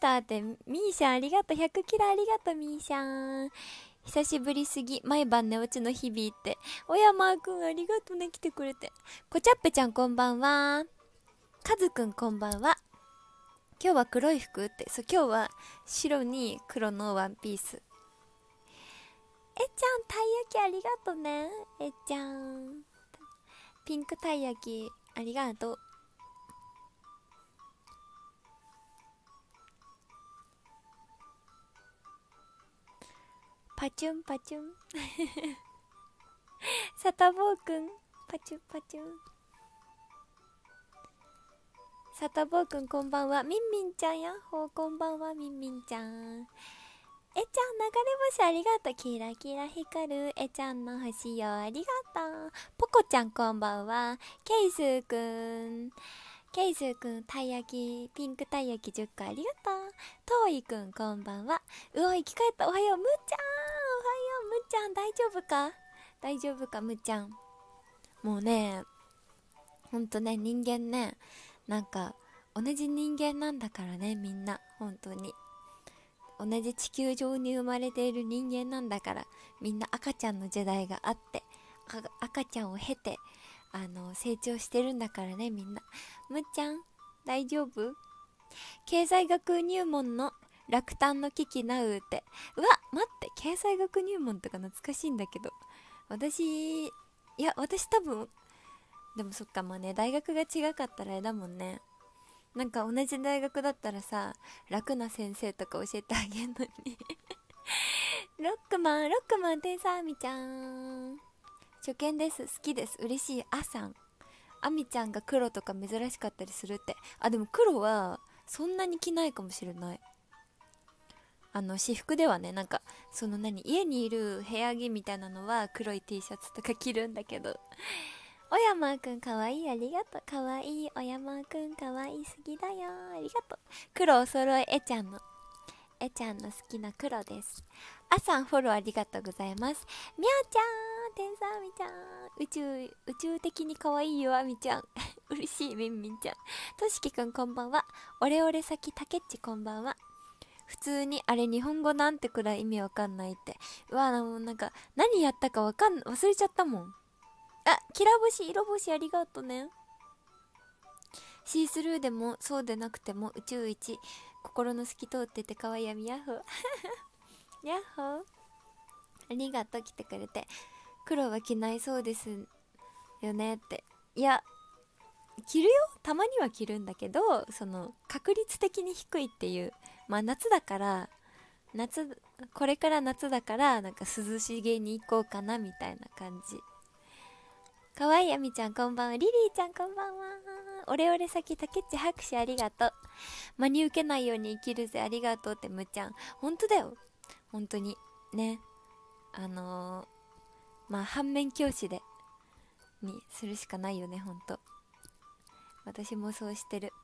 ターってミーシャンありがとう。100キロありがとうミーシャン。久しぶりすぎ、毎晩寝落ちの日々って。おやまーくんありがとうね、来てくれて。こちゃっぺちゃんこんばんは。かずくんこんばんは。今日は黒い服って。そう、今日は白に黒のワンピース。えちゃんたい焼きありがとうね。えちゃんピンクたい焼きありがとう。パチュンパチュンサタボーくんパチュンパチュン。サタボーくんこんばんは。みんみんちゃんやっほーこんばんは。みんみんちゃん。えちゃん流れ星ありがとう。キラキラ光るえちゃんの星よありがとう。ポコちゃんこんばんは。ケイスーくんたい焼きピンクたい焼き10個ありがとう。トーイくんこんばんは。うお生き返った。おはようむっちゃん。おはようむっちゃん。大丈夫か大丈夫かむっちゃん。もうね、ほんとね、人間ね、なんか同じ人間なんだからね、みんな本当に同じ地球上に生まれている人間なんだから、みんな赤ちゃんの時代があって、赤ちゃんを経て成長してるんだからね、みんな。むっちゃん大丈夫？経済学入門の落胆の危機なうって。うわ待って、経済学入門とか懐かしいんだけど、私多分、でもそっか、まあね、大学が違かったらあれだもんね。なんか同じ大学だったらさ、楽な先生とか教えてあげんのにロックマン天才あみちゃん初見です、好きです、嬉しい。あさん、あみちゃんが黒とか珍しかったりするって。あ、でも黒はそんなに着ないかもしれない。私服ではね、なんかその家にいる部屋着みたいなのは黒い T シャツとか着るんだけど。おやまーくんかわいいありがとう。かわいいおやまーくんかわいすぎだよありがとう。黒お揃いえちゃんの好きな黒です。あさんフォローありがとうございます。みゃーちゃん天才あみちゃん、宇宙的にかわいいよあみちゃん嬉しいみんみんちゃん。としきくんこんばんは。オレオレ先たけっちこんばんは。普通にあれ日本語なんてくらい意味わかんないって。うわ、もうなんか何やったか忘れちゃったもん。あ、きら星色星ありがとね。シースルーでもそうでなくても宇宙一心の透き通ってて可愛いやみやっほやっほありがとう、来てくれて。黒は着ないそうですよねって。いや、着るよ、たまには着るんだけど、その確率的に低いっていう。まあ夏だから、これから夏だからなんか涼しげに行こうかなみたいな感じ。かわいいあみちゃんこんばんは。リリーちゃんこんばんは。オレオレ先たけっち拍手ありがとう。真に受けないように生きるぜありがとうって。むっちゃんほんとだよ、本当にね。まあ反面教師にするしかないよね、ほんと。私もそうしてる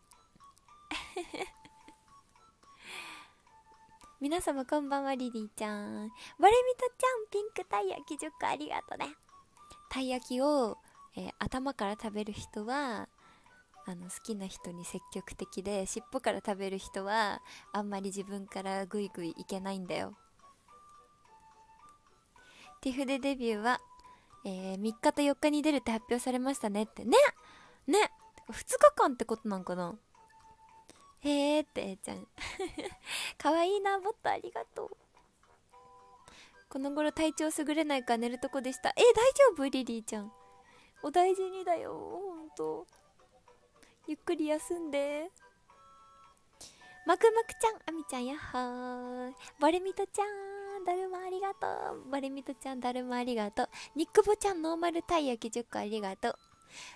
皆様こんばんは。リリーちゃん、バレミトちゃん、ピンクたい焼き10個ありがとね。たい焼きを、頭から食べる人は好きな人に積極的で、尻尾から食べる人はあんまり自分からグイグイいけないんだよ。ティフでデビューは、3日と4日に出るって発表されましたねってね。2日間ってことなんかな。へーってちゃんかわいいなボットありがとう。この頃体調優れないから寝るとこでした。大丈夫リリーちゃん、お大事にだよほんと。ゆっくり休んで。まくまくちゃん、あみちゃんやっほー。バレミトちゃんだるまありがとう。バレミトちゃんだるまありがとう。ニックボちゃんノーマルたい焼き10個ありがとう。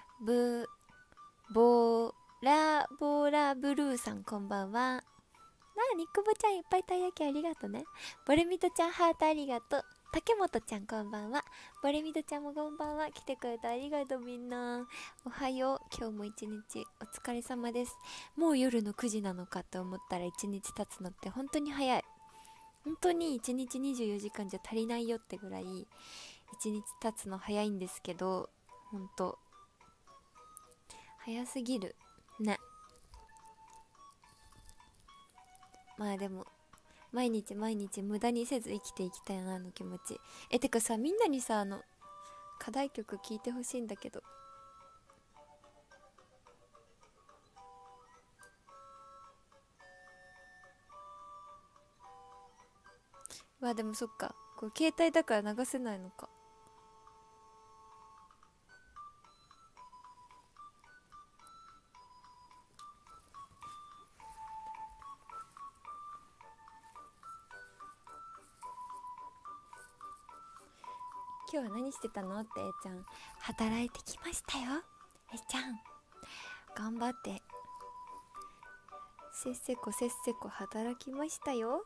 ボーラブルーさんこんばんは。ニックボちゃんいっぱいたい焼きありがとね。ボレミトちゃんハートありがとう。竹本ちゃんこんばんは。ボレミトちゃんもこんばんは。来てくれてありがとうみんな。おはよう。今日も一日お疲れ様です。もう夜の9時なのかと思ったら一日経つのって本当に早い。本当に一日24時間じゃ足りないよってぐらい一日経つの早いんですけど、本当早すぎるね。 まあでも毎日毎日無駄にせず生きていきたいな、あの気持ち。てかさ、みんなにさ、課題曲聴いてほしいんだけど。でもそっか、これ携帯だから流せないのか。今日は何してたのって、ちゃん。働いてきましたよ、ちゃん。頑張ってせっせこせっせこ働きましたよ。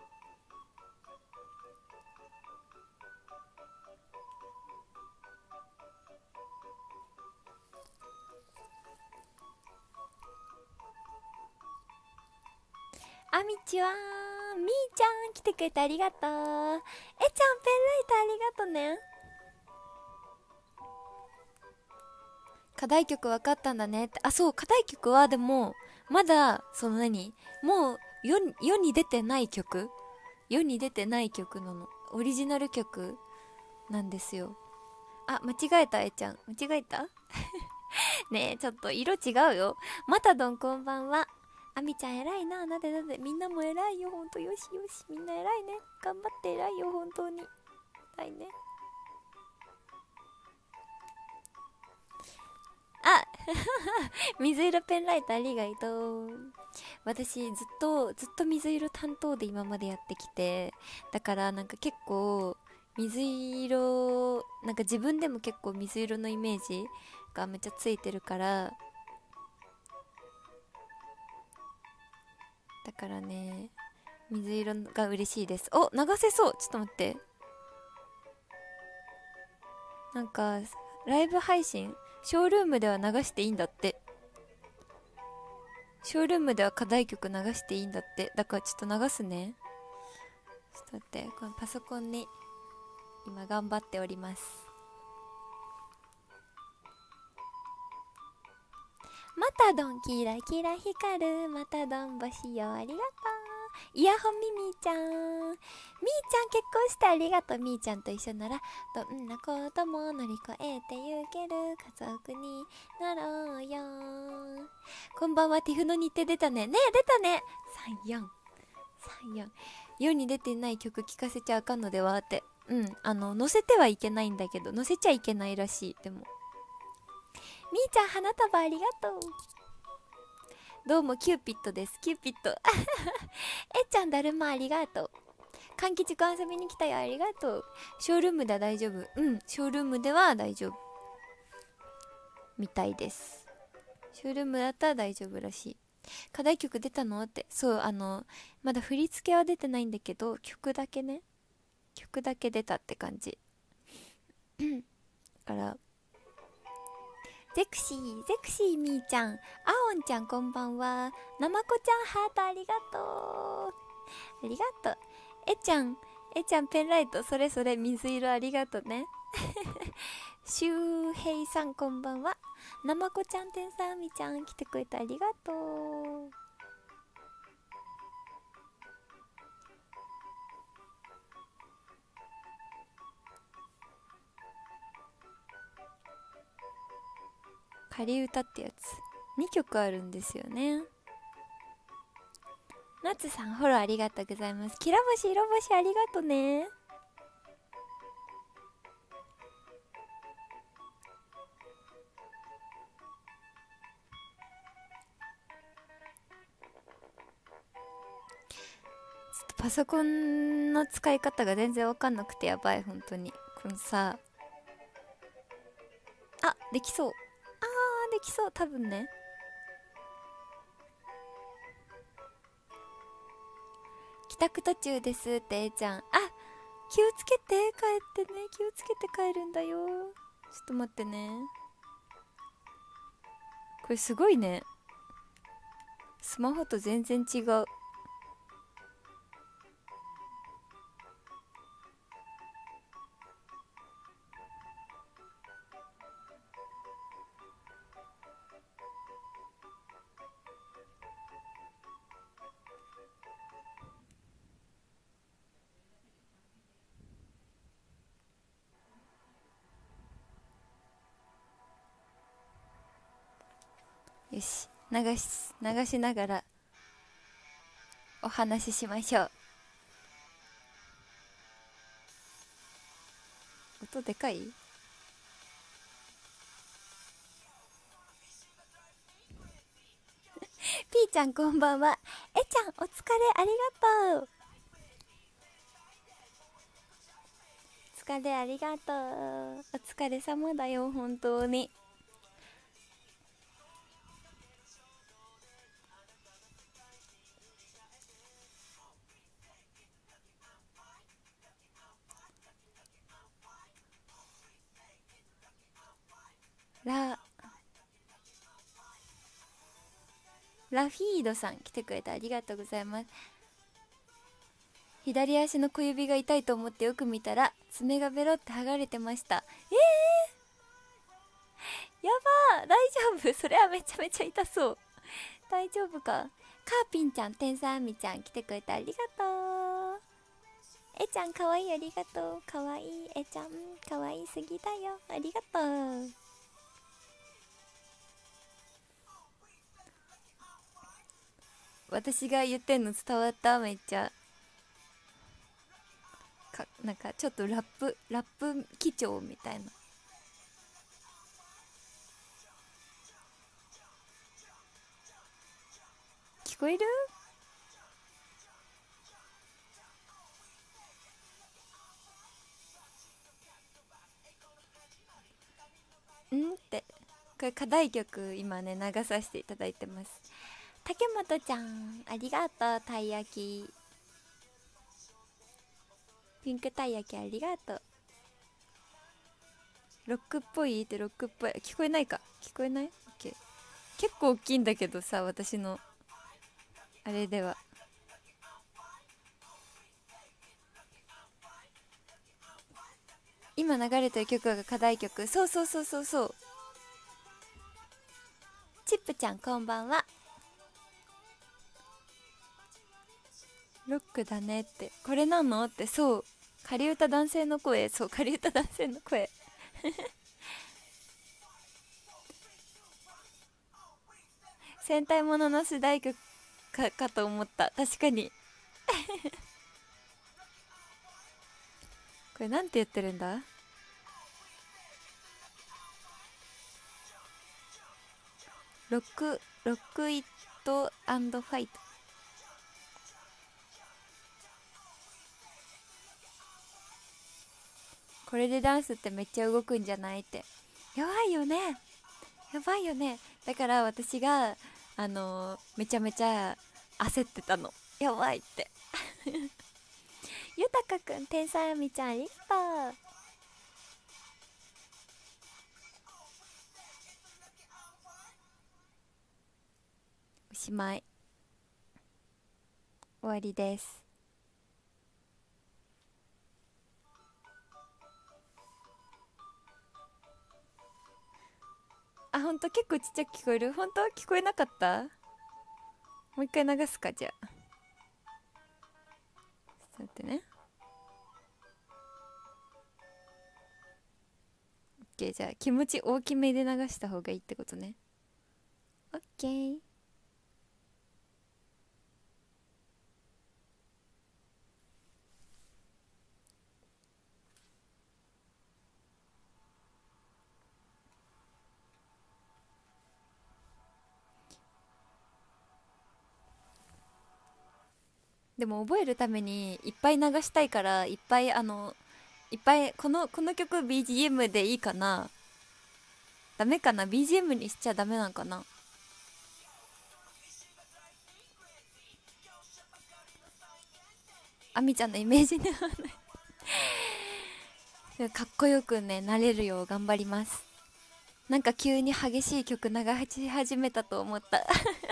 あみちはみーちゃん来てくれてありがとう。ちゃんペンライトありがとね。課題曲分かったんだねって。あ、そう、課題曲はでもまだもう世に出てない曲、世に出てない曲なの。オリジナル曲なんですよ。あ、間違えた、ちゃん間違えたねえ、ちょっと色違うよ。マタドンこんばんは。あみちゃん偉いな。なでみんなも偉いよ、ほんと。よしよし、みんな偉いね。頑張って偉いよ、本当に偉いね。あ水色ペンライトありがとう。私ずっと水色担当で今までやってきて、だからなんか結構水色、なんか自分でも結構水色のイメージがめっちゃついてるから、だからね、水色が嬉しいです。お、流せそう。ちょっと待って、なんかライブ配信ショールームでは流していいんだって。ショールームでは課題曲流していいんだって。だからちょっと流すね。ちょっと待って、このパソコンに今頑張っております。またどんキラキラ光るまたどん星よ、ありがとう。イヤホンみーちゃん、みーちゃん結婚してありがとう。みーちゃんと一緒ならどんなことも乗り越えてゆける家族になろうよ。こんばんは。ティフの日程出たね。ねえ、出たね。34世に出てない曲聴かせちゃあかんのではって。載せてはいけないんだけど、載せちゃいけないらしい。でもみーちゃん花束ありがとう。どうもキューピットです。キューピットちゃんだるまありがとう。柑橘くん遊びに来たよ、ありがとう。ショールームでは大丈夫。ショールームでは大丈夫みたいです。ショールームだったら大丈夫らしい。課題曲出たのって。そう、まだ振り付けは出てないんだけど、曲だけ出たって感じだからゼクシーみーちゃん、あおんちゃんこんばんは。なまこちゃんハートありがとう。ありがとう。ちゃんペンライトそれそれ水色ありがとねしゅうへいさんこんばんは。なまこちゃん、てんさんみちゃん来てくれてありがとう。仮歌ってやつ2曲あるんですよね。ナツさんフォローありがとうございます。きらぼし色星ありがとね。パソコンの使い方が全然わかんなくてやばい、本当に。このさ、できそう。できそう、多分ね。帰宅途中ですって、ちゃん。気をつけて帰ってね。気をつけて帰るんだよ。ちょっと待ってね。これすごいね。スマホと全然違う。 よし、流しながらお話ししましょう。音でかい？ピーちゃんこんばんは。えちゃんお疲れ、ありがとう。お疲れありがとう。お疲れ様だよ本当に。ラフィードさん来てくれてありがとうございます。左足の小指が痛いと思ってよく見たら爪がベロって剥がれてました。やばー、大丈夫？それはめちゃめちゃ痛そう。大丈夫か？カーピンちゃん、天才あみちゃん来てくれてありがとう。えちゃんかわいい、ありがとう。かわいいえちゃん、かわいいすぎだよ、ありがとう。私が言ってんの伝わった？めっちゃなんかちょっとラップ基調みたいな。聞こえる？んってこれ課題曲今ね流させていただいてます。竹本ちゃんありがとう。たい焼き、ピンクたい焼きありがとう。ロックっぽいってロックっぽい。聞こえないか？聞こえない？ OK。 結構大きいんだけどさ、私のあれでは。今流れてる曲が課題曲。そうそうそうそうそう。チップちゃんこんばんは。ロックだねって、これなのって。そう仮歌男性の声。そう仮歌男性の声戦隊ものの主題曲かと思った。確かにこれなんて言ってるんだ？ロックイットファイト。これでダンスってめっちゃ動くんじゃないって。やばいよね、やばいよね。だから私がめちゃめちゃ焦ってたの。やばいってゆたかくん、天才あみちゃんありがとう。おしまい、終わりです。あ、ほんと結構ちっちゃく聞こえる？ほんと聞こえなかった？もう一回流すか、じゃあ。ちょっと待ってね。 OK、 じゃあ気持ち大きめで流した方がいいってことね。 OK。 でも覚えるためにいっぱい流したいから、いっぱいいっぱいこの曲 BGM でいいかな？ダメかな？ BGM にしちゃダメなんかな？あみちゃんのイメージにはないかっこよくねなれるよう頑張ります。なんか急に激しい曲流し始めたと思った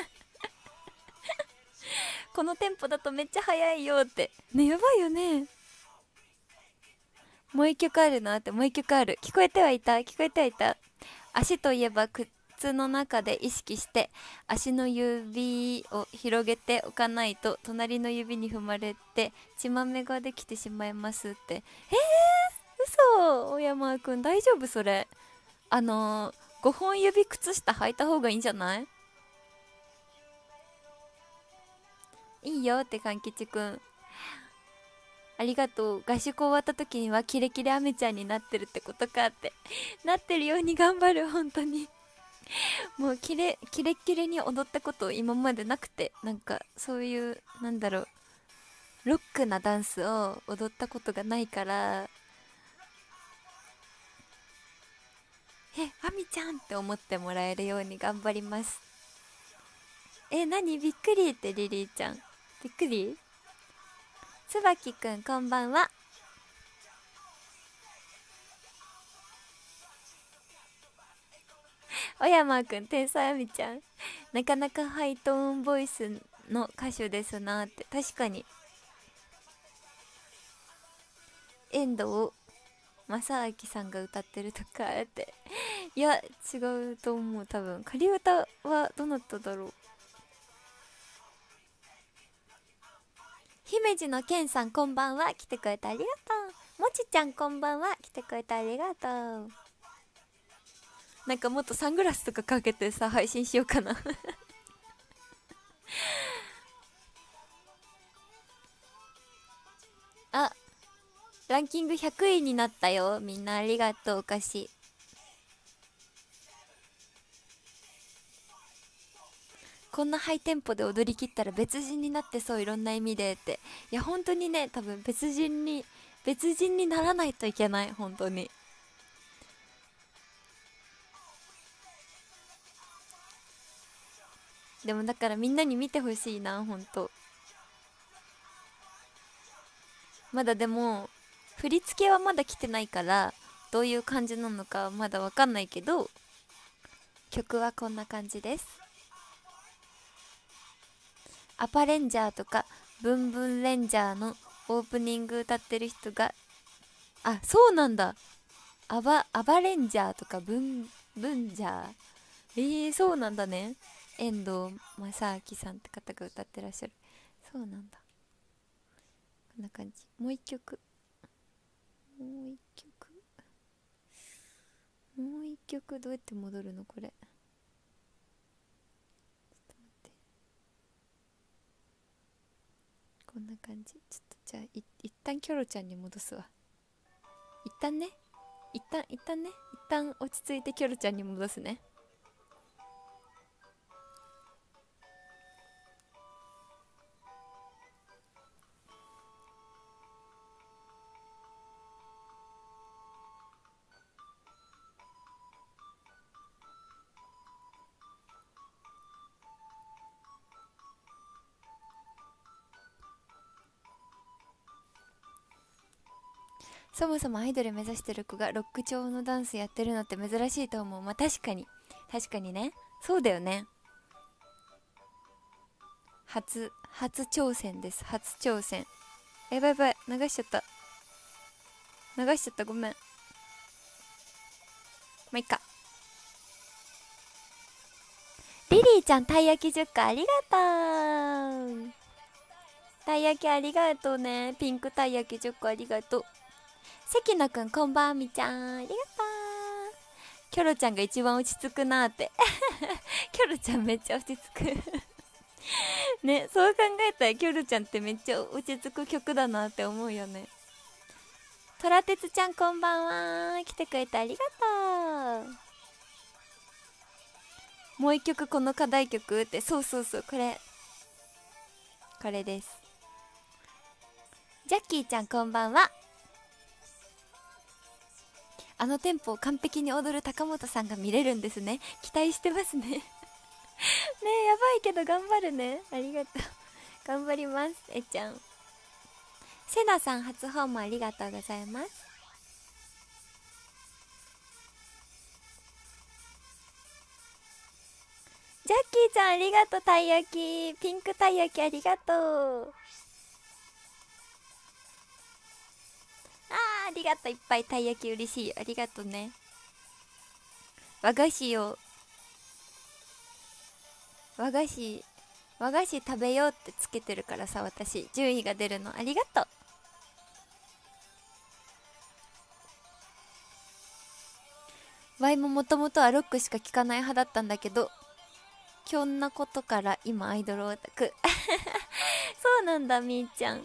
このテンポだとめっちゃ速いよってね。やばいよね。もう一曲あるなって。もう一曲ある。聞こえてはいた、聞こえてはいた。足といえば靴の中で意識して足の指を広げておかないと隣の指に踏まれて血まめができてしまいますって。嘘、小山くん大丈夫それ？5本指靴下履いた方がいいんじゃない？ いいよってかんきちくん、ありがとう。合宿終わった時にはキレキレアメちゃんになってるってことかってなってるように頑張る。本当にもうキレッキレに踊ったこと今までなくて、なんかそういう、なんだろう、ロックなダンスを踊ったことがないから、アミちゃんって思ってもらえるように頑張ります。何びっくりってリリーちゃん。びっくり。つばきくんこんばんは。小山くん天才アミちゃん。なかなかハイトーンボイスの歌手ですなって。確かに。遠藤正明さんが歌ってるとかって。いや違うと思う。多分仮歌はどなただろう。姫路のけんさんこんばんは。来てくれてありがとう。もちちゃんこんばんは。来てくれてありがとう。なんかもっとサングラスとかかけてさ配信しようかなあ、ランキング100位になったよ。みんなありがとう。お菓子こんなハイテンポで踊り切ったら別人になってそう、いろんな意味でって。いや本当にね、多分別人にならないといけない。本当に。でもだからみんなに見てほしいな。本当まだでも振り付けはまだ来てないから、どういう感じなのかまだわかんないけど、曲はこんな感じです。アパレンジャーとかブンブンレンジャーのオープニング歌ってる人が、あ、そうなんだ。アバレンジャーとかブンジャー、そうなんだね。遠藤正明さんって方が歌ってらっしゃる。そうなんだ。こんな感じ。もう一曲、もう一曲、もう一曲どうやって戻るのこれ。ちょっと待って。こんな感じ。ちょっとじゃあ一旦キョロちゃんに戻すわ。一旦ね、一旦ね、一旦落ち着いてキョロちゃんに戻すね。そもそもアイドル目指してる子がロック調のダンスやってるのって珍しいと思う。まあ確かに、確かにね。そうだよね。初挑戦です。初挑戦。やばいやばい、流しちゃった、流しちゃった、ごめん。まあいっか。リリーちゃんたい焼き10個ありがとう。たい焼きありがとうね。ピンクたい焼き10個ありがとう。関野くんこんばんみちゃん、ありがとう。キョロちゃんが一番落ち着くなーってキョロちゃんめっちゃ落ち着くね、そう考えたらキョロちゃんってめっちゃ落ち着く曲だなって思うよね。トラテツちゃんこんばんは。来てくれてありがとう。もう一曲この課題曲って。そうそうそう、これです。ジャッキーちゃんこんばんは。あのテンポを完璧に踊る高本さんが見れるんですね。期待してますねねえ、やばいけど頑張るね。ありがとう頑張ります。ちゃん、セナさん初訪問ありがとうございます。ジャッキーちゃんありがとう。たい焼き、ピンクたい焼きありがとう。ありがとう。いっぱいたい焼き嬉しい。ありがとうね。和菓子を、和菓子食べようってつけてるからさ、私順位が出るの。ありがとう。ワイももともとはロックしか聴かない派だったんだけど、 ひょんなことから今アイドルオタクそうなんだ。みーちゃん、あ、えちゃん、甘い、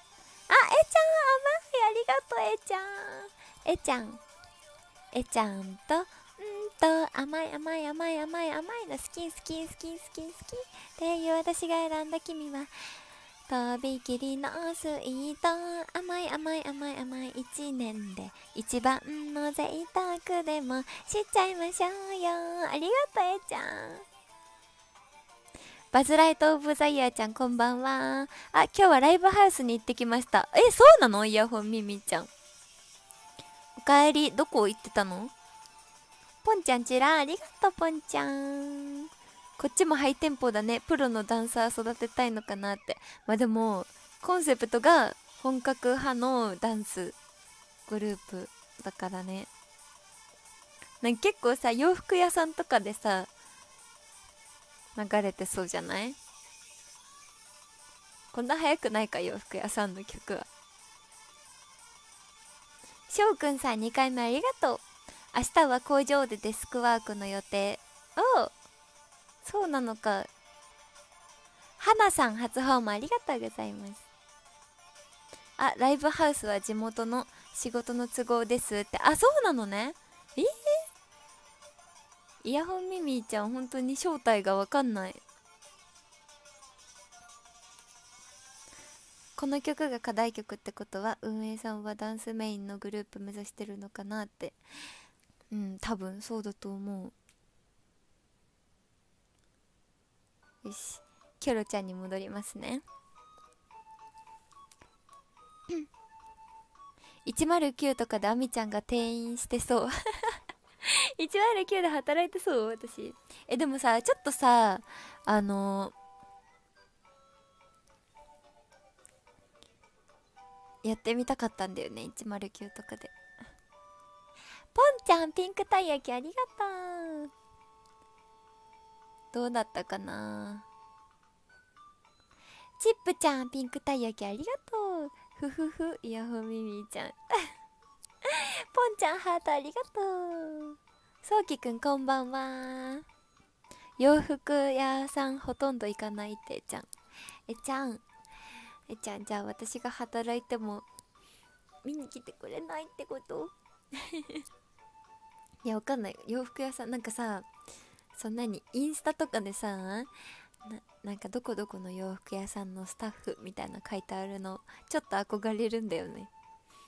ありがとう。えちゃん、えちゃんと甘い甘い甘い甘い甘いの好き好き好き好き好きっていう私が選んだ君はとびきりのスイート、甘い甘い甘い甘い一年で一番の贅沢でもしちゃいましょうよ。ありがとう。えちゃん、バズライトオブザイヤーちゃん、こんばんは。あ、今日はライブハウスに行ってきました。そうなの？イヤホンミミちゃん、おかえり。どこ行ってたの？ポンちゃんちら、ありがとう。ポンちゃん、こっちもハイテンポだね。プロのダンサー育てたいのかなって。まあでもコンセプトが本格派のダンスグループだからね。なんか結構さ、洋服屋さんとかでさ流れてそうじゃない？こんな早くないか、洋服屋さんの曲は。しょうくんさん、2回目ありがとう。明日は工場でデスクワークの予定。おう、そうなのか。はなさん、初訪問ありがとうございます。あ、ライブハウスは地元の仕事の都合ですって。あ、そうなのね。イヤホンミミィちゃん、本当に正体がわかんない。この曲が課題曲ってことは運営さんはダンスメインのグループ目指してるのかなって。うん、多分そうだと思う。よし、キョロちゃんに戻りますね。109とかでアミちゃんが店員してそう109で働いてそう、私。でもさ、ちょっとさ、やってみたかったんだよね、109とかで。ポンちゃん、ピンクたい焼きありがとう。どうだったかな。チップちゃん、ピンクたい焼きありがとう。ふふふ、イヤホンミミィちゃんポンちゃん、ハートありがとう。そうきくん、こんばんは。洋服屋さんほとんど行かないってちゃん。ちゃん、じゃあ私が働いても見に来てくれないってこと？いや、わかんない。洋服屋さんなんかさ、そんなにインスタとかでさ、なんかどこどこの洋服屋さんのスタッフみたいな書いてあるのちょっと憧れるんだよね。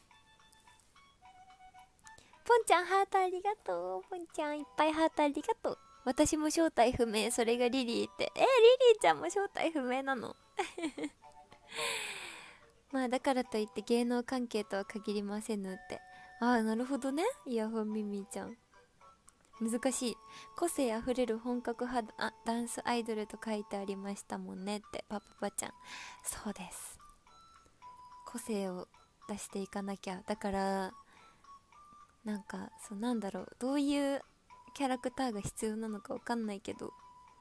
ポンちゃん、ハートありがとう。ポンちゃん、いっぱいハートありがとう。私も正体不明。それがリリーって。リリーちゃんも正体不明なの？まあだからといって芸能関係とは限りませぬって。ああ、なるほどね。イヤホンミミィちゃん、難しい。個性あふれる本格派ダンスアイドルと書いてありましたもんねって。パパパちゃん、そうです。個性を出していかなきゃ。だからなんか、そうなんだろう、どういうキャラクターが必要なのかわかんないけど、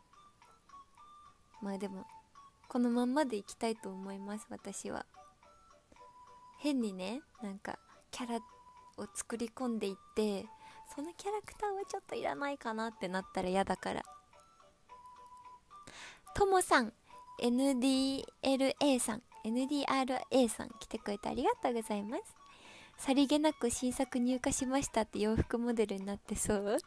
まあでもこのまんまでいきたいと思います。私は変にね、なんかキャラを作り込んでいってそのキャラクターはちょっといらないかなってなったら嫌だから。ともさん、 NDLA さん NDRA さん来てくれてありがとうございます。さりげなく新作入荷しましたって洋服モデルになってそう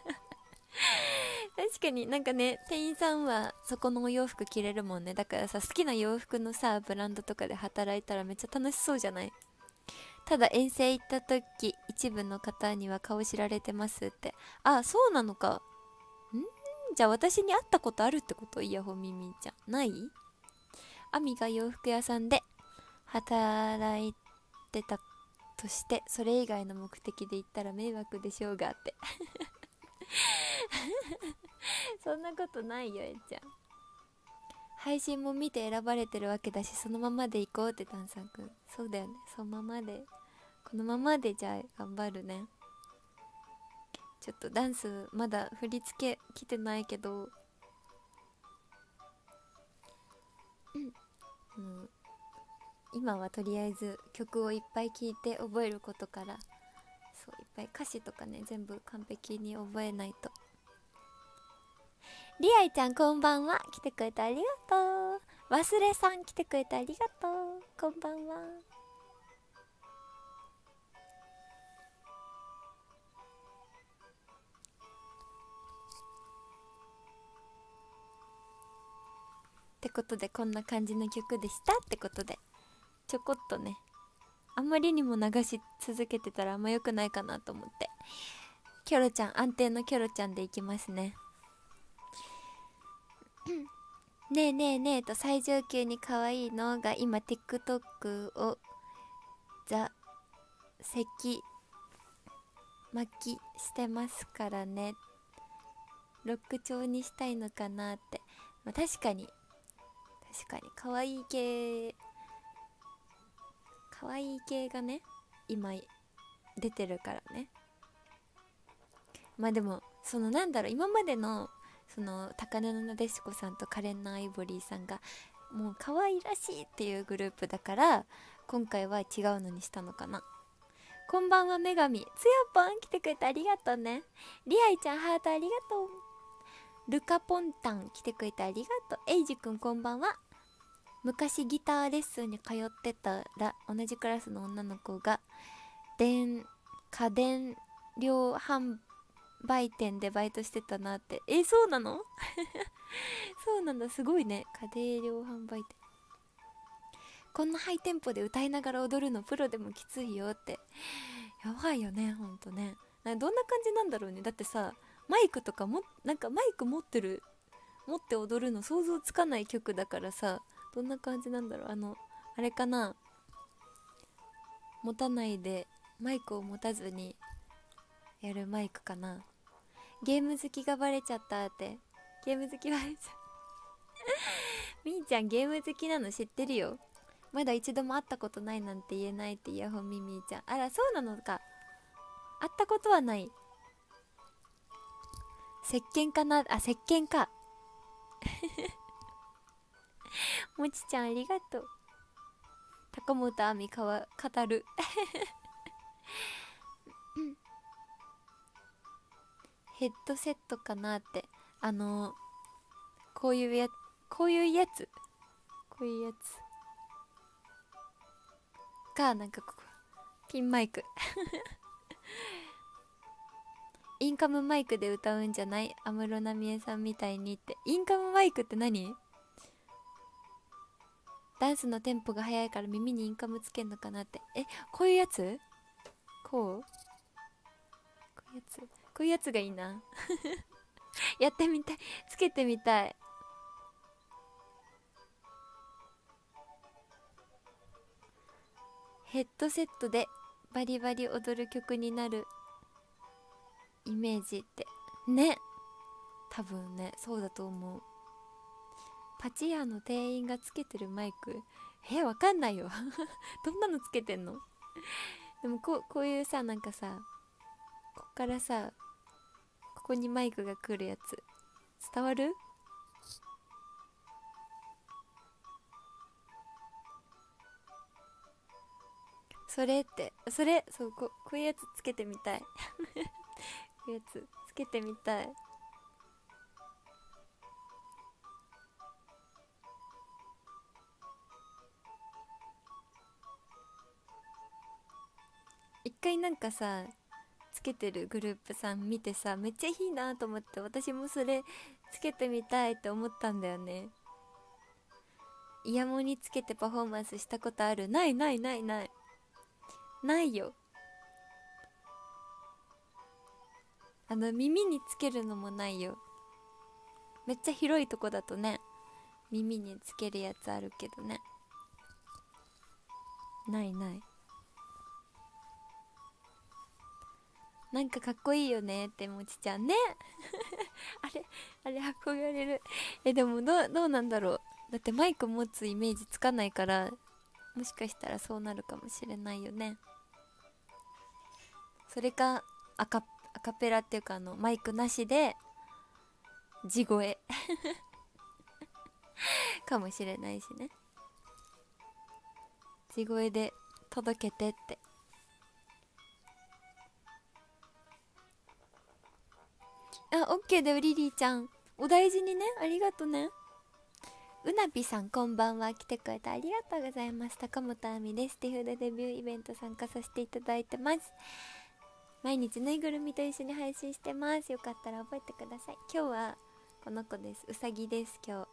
確かに。なんかね、店員さんはそこのお洋服着れるもんね。だからさ、好きな洋服のさブランドとかで働いたらめっちゃ楽しそうじゃない？ただ遠征行った時一部の方には顔知られてますって。あ、そうなのか。じゃあ私に会ったことあるってこと？イヤホンミミちゃんない？アミが洋服屋さんで働いてたとしてそれ以外の目的で行ったら迷惑でしょうがってそんなことないよ、ちゃん。配信も見て選ばれてるわけだし、そのままで行こうって、炭酸くん。そうだよね、そのままで、このままで。じゃあ頑張るね。ちょっとダンスまだ振り付け来てないけど、うん、今はとりあえず曲をいっぱい聴いて覚えることから。そう、いっぱい歌詞とかね全部完璧に覚えないと。 りあいちゃんこんばんは。来てくれてありがとう。忘れさん来てくれてありがとう。こんばんは。ってことでこんな感じの曲でしたってことで、ちょこっとね、あんまりにも流し続けてたらあんま良くないかなと思って、キョロちゃん、安定のキョロちゃんでいきますね。ねえねえねえと最上級に可愛いのが今 TikTok をザ席巻きしてますからね。ロック調にしたいのかなって、まあ、確かに可愛い系がね今出てるからね。まあでもそのなんだろう、今までのその高根のなでしこさんとカレンナ・アイボリーさんがもう可愛らしいっていうグループだから、今回は違うのにしたのかな。こんばんは女神つよぽん、来てくれてありがとうね。りあいちゃんハートありがとう。ルカポンタン来てくれてありがとう。エイジくんこんばんは。昔ギターレッスンに通ってたら同じクラスの女の子が家電量販売店でバイトしてたなって。そうなのそうなんだ、すごいね。家電量販売店、こんなハイテンポで歌いながら踊るのプロでもきついよって。やばいよね、ほんとね。どんな感じなんだろうね。だってさ、マイクとかもなんかマイク持って踊るの想像つかない曲だからさ、どんな感じなんだろう。あれかな、持たないでマイクを持たずにやるマイクかな。ゲーム好きがバレちゃったって。ゲーム好きバレちゃったみーちゃんゲーム好きなの知ってるよ。まだ一度も会ったことないなんて言えないってイヤホンミミーちゃん。あら、そうなのか。会ったことはない。石鹸かなあ、石鹸かもちちゃんありがとう。高本亜美語るヘッドセットかなって。こういうやこういうやつこういうやつか、なんかここピンマイクインカムマイクで歌うんじゃない、安室奈美恵さんみたいにって。インカムマイクって何？ダンスのテンポが速いから耳にインカムつけんのかなって。こういうやつ、こういうやつがいいなやってみたい、つけてみたい。ヘッドセットでバリバリ踊る曲になるイメージってね。多分ね、そうだと思う。パチ屋の店員がつけてるマイク、わかんないよどんなのつけてんのでもこういうさ、なんかさ、こっからさ、ここにマイクが来るやつ、伝わる？それってそう、こういうやつつけてみたいこういうやつつけてみたい。一回なんかさ、つけてるグループさん見てさ、めっちゃいいなと思って、私もそれつけてみたいって思ったんだよね。イヤモンにつけてパフォーマンスしたことある？ないないないないないよ。耳につけるのもないよ。めっちゃ広いとこだとね、耳につけるやつあるけどね。ないない。なんかかっこいいよねってもちちゃんねあれ憧れる。でもどうなんだろう。だってマイク持つイメージつかないから、もしかしたらそうなるかもしれないよね。それかアカペラっていうか、マイクなしで地声かもしれないしね。地声で届けてって。あ、オッケーだよリリーちゃん。 お大事にね。ありがとね。うなぴさんこんばんは。来てくれてありがとうございます。高本あみです。手札デビューイベント参加させていただいてます。毎日ぬいぐるみと一緒に配信してます。よかったら覚えてください。今日はこの子です。うさぎです。今日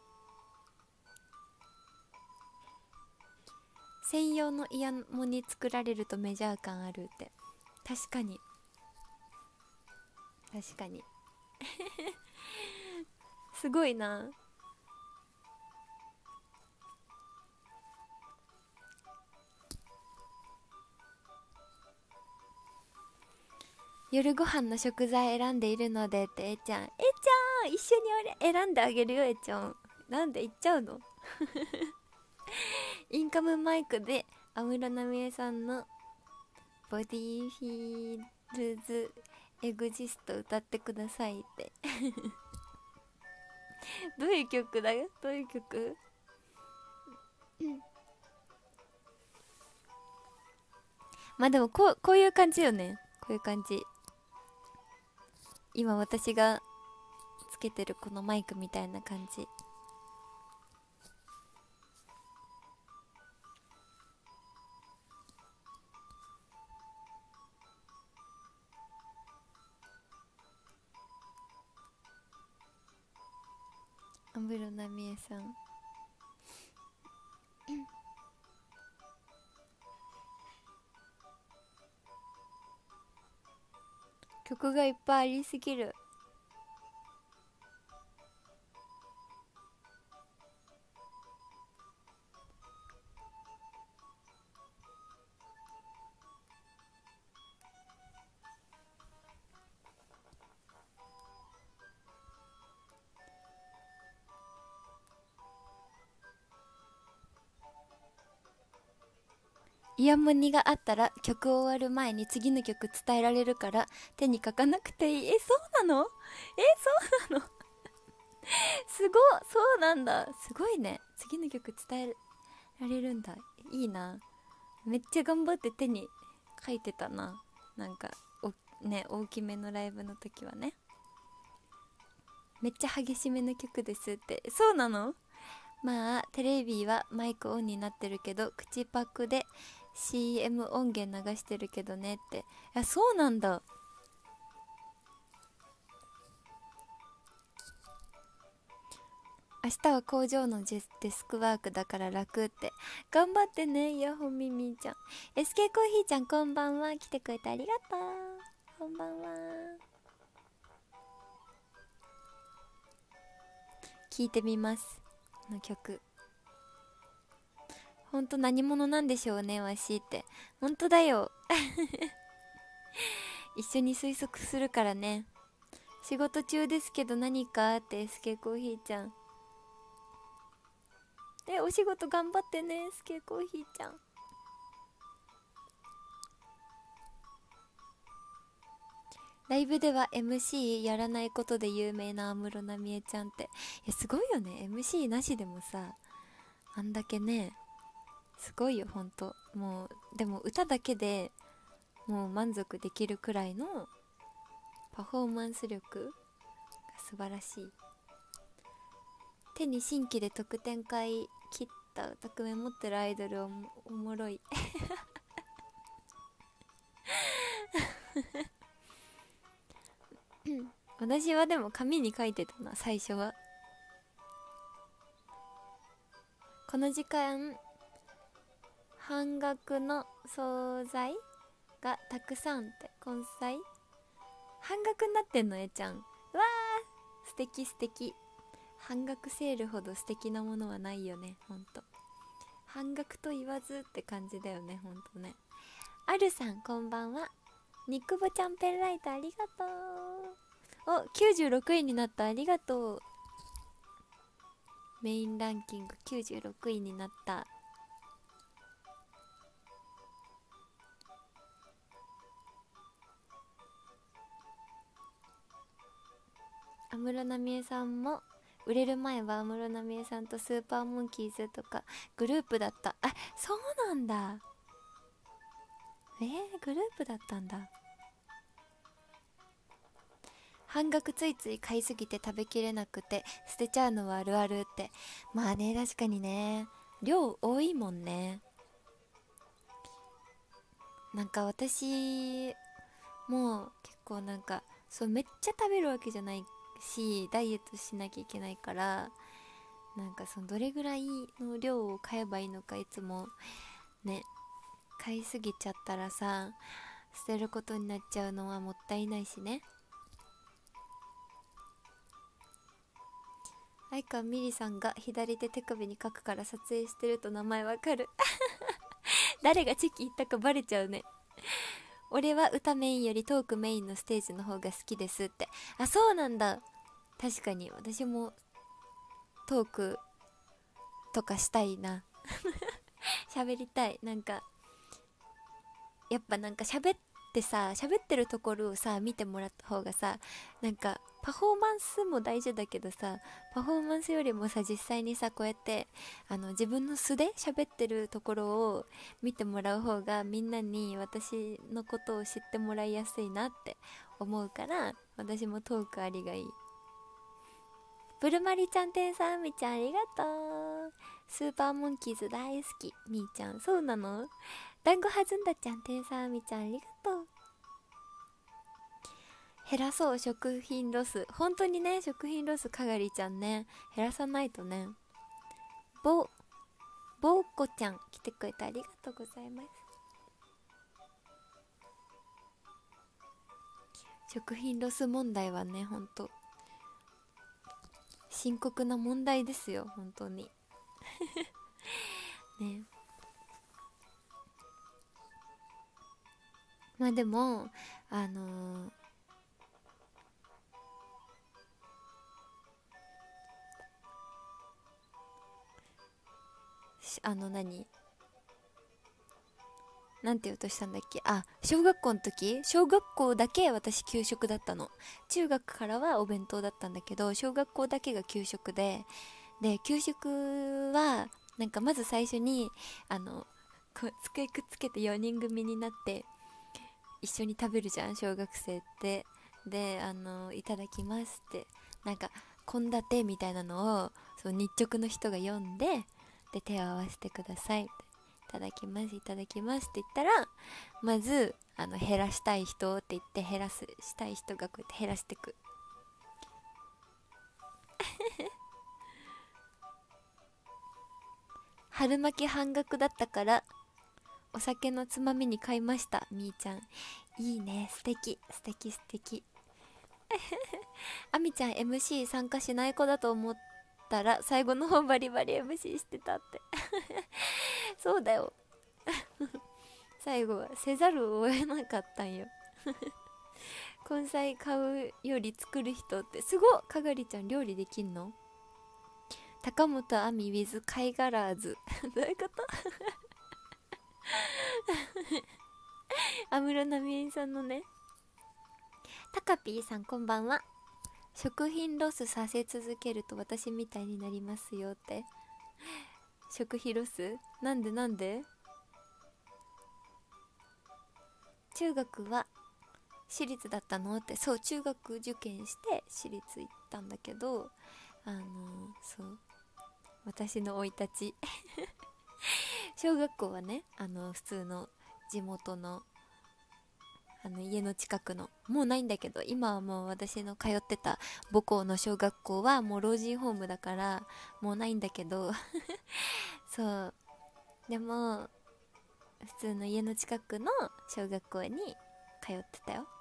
専用のイヤモニ作られるとメジャー感あるって。確かに確かにすごいな。夜ご飯の食材選んでいるのでって。えちゃん一緒に俺選んであげるよ。えちゃんなんで言っちゃうのインカムマイクで安室奈美恵さんのボディフィールズエグジスト歌ってくださいってどういう曲だよ。どういう曲まあでもこういう感じよね。こういう感じ。今私がつけてるこのマイクみたいな感じ。安室奈美恵さん曲がいっぱいありすぎる。イヤモニがあったら曲終わる前に次の曲伝えられるから手に書かなくていい。そうなの？そうなのすごそうなんだ。すごいね。次の曲伝えられるんだ。いいな。めっちゃ頑張って手に書いてたな。なんか大きめのライブの時はね。めっちゃ激しめの曲ですって。そうなの？まあテレビはマイクオンになってるけど口パクで CM 音源流してるけどねって。いや、そうなんだ。明日は工場のデスクワークだから楽って。頑張ってね。イヤホンミミちゃん。 SK コーヒーちゃんこんばんは。来てくれてありがとう。こんばんは。聞いてみます、この曲。ほんと何者なんでしょうね、わしって。ほんとだよ一緒に推測するからね。仕事中ですけど何かって。 SK コーヒーちゃん。お仕事頑張ってね、SK コーヒーちゃん。ライブでは MC やらないことで有名な安室奈美恵ちゃんって。いや、すごいよね。 MC なしでもさ、あんだけね。すごいよ、ほんと。もうでも歌だけでもう満足できるくらいのパフォーマンス力が素晴らしい。手に新規で特典会切った歌メ持ってるアイドルおもろい私はでも紙に書いてたな、最初は。この時間半額の惣菜がたくさんって。根菜半額になってんの、えちゃん。うわー、素敵素敵。半額セールほど素敵なものはないよね、ほんと。半額と言わずって感じだよね、ほんとね。あるさんこんばんは。ニックボちゃんペンライトありがとう。お、96位になった。ありがとう。メインランキング96位になった。安室奈美恵さんも売れる前は安室奈美恵さんとスーパーモンキーズとかグループだった。あ、そうなんだ。グループだったんだ。 半額ついつい買いすぎて食べきれなくて捨てちゃうのはあるあるって。まあね、確かにね、量多いもんね。なんか私もう結構なんかそうめっちゃ食べるわけじゃないし、ダイエットしなきゃいけないから、なんかそのどれぐらいの量を買えばいいのかいつもね、買いすぎちゃったらさ捨てることになっちゃうのはもったいないしね。相川みりさんが左手手首に書くから撮影してると名前わかる。誰がチェキ言ったかバレちゃうね。俺は歌メインよりトークメインのステージの方が好きですって。あ、そうなんだ。確かに私もトークとかしたいな。喋りたい。なんかやっぱなんか喋ってるところをさ見てもらった方がさ、なんかパフォーマンスも大事だけどさ、パフォーマンスよりもさ実際にさこうやって自分の素で喋ってるところを見てもらう方がみんなに私のことを知ってもらいやすいなって思うから、私もトークありがいい。ブルマリちゃん、てんさん、みちゃんありがとう。スーパーモンキーズ大好き。みーちゃん、そうなの？団子はずんだちゃん、てんさん、みちゃんありがとう。減らそう食品ロス。本当にね、食品ロスかがりちゃんね、減らさないとね。ぼうこちゃん来てくれてありがとうございます。食品ロス問題はね、ほんと深刻な問題ですよ、本当に。ね。まあでも何なんて言おうとしたんだっけ。あ、小学校の時、小学校だけ私給食だったの。中学からはお弁当だったんだけど、小学校だけが給食で給食はなんかまず最初にこう机くっつけて4人組になって一緒に食べるじゃん、小学生って。でいただきますって、なんか献立みたいなのをその日直の人が読んで、で手を合わせてくださいって、いただきますいただきますって言ったら、まず減らしたい人って言って、したい人がこうやって減らしてく。春巻き半額だったからお酒のつまみに買いました。みーちゃんいいね、素敵素敵素敵。あみちゃん MC 参加しない子だと思ったら最後の方バリバリ MC してたって。そうだよ。最後はせざるを得なかったんよ。根菜買うより作る人ってすごっ。かがりちゃん料理できんの？高本亜美 with 貝殻図。どういうこと？安室奈美恵さんのね。タカピーさんこんばんは。食品ロスさせ続けると私みたいになりますよって。食費ロスなんでなんで？中学は私立だったのって。そう、中学受験して私立行ったんだけど、そう私の生い立ち。小学校はね普通の地元の家の近くの、もうないんだけど、今はもう私の通ってた母校の小学校はもう老人ホームだからもうないんだけど。そう、でも普通の家の近くの小学校に通ってたよ。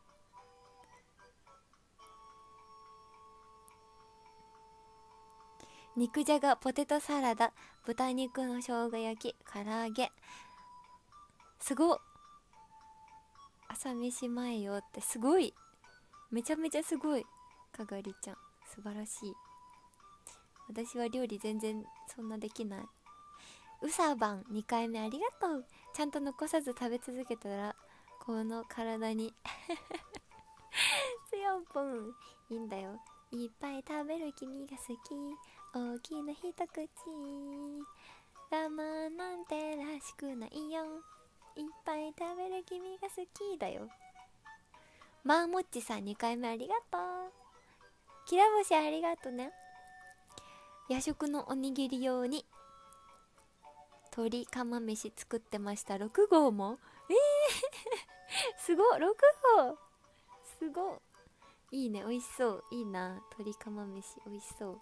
肉じゃが、ポテトサラダ、豚肉の生姜焼き、唐揚げ。すごっ。朝飯前よってすごい。めちゃめちゃすごい。かがりちゃん素晴らしい。私は料理全然そんなできない。うさばん2回目ありがとう。ちゃんと残さず食べ続けたらこの体に。つよぽんいいんだよ。いっぱい食べる君が好き、大きな一口、我慢なんてらしくないよ、いっぱい食べる君が好きだよ。 マーモッチさん2回目ありがとう。きらぼしありがとね。夜食のおにぎり用に鶏釜飯作ってました。6号もすごっ、6号すごっ。いいね、美味しそう。いいな、鶏釜飯美味しそう。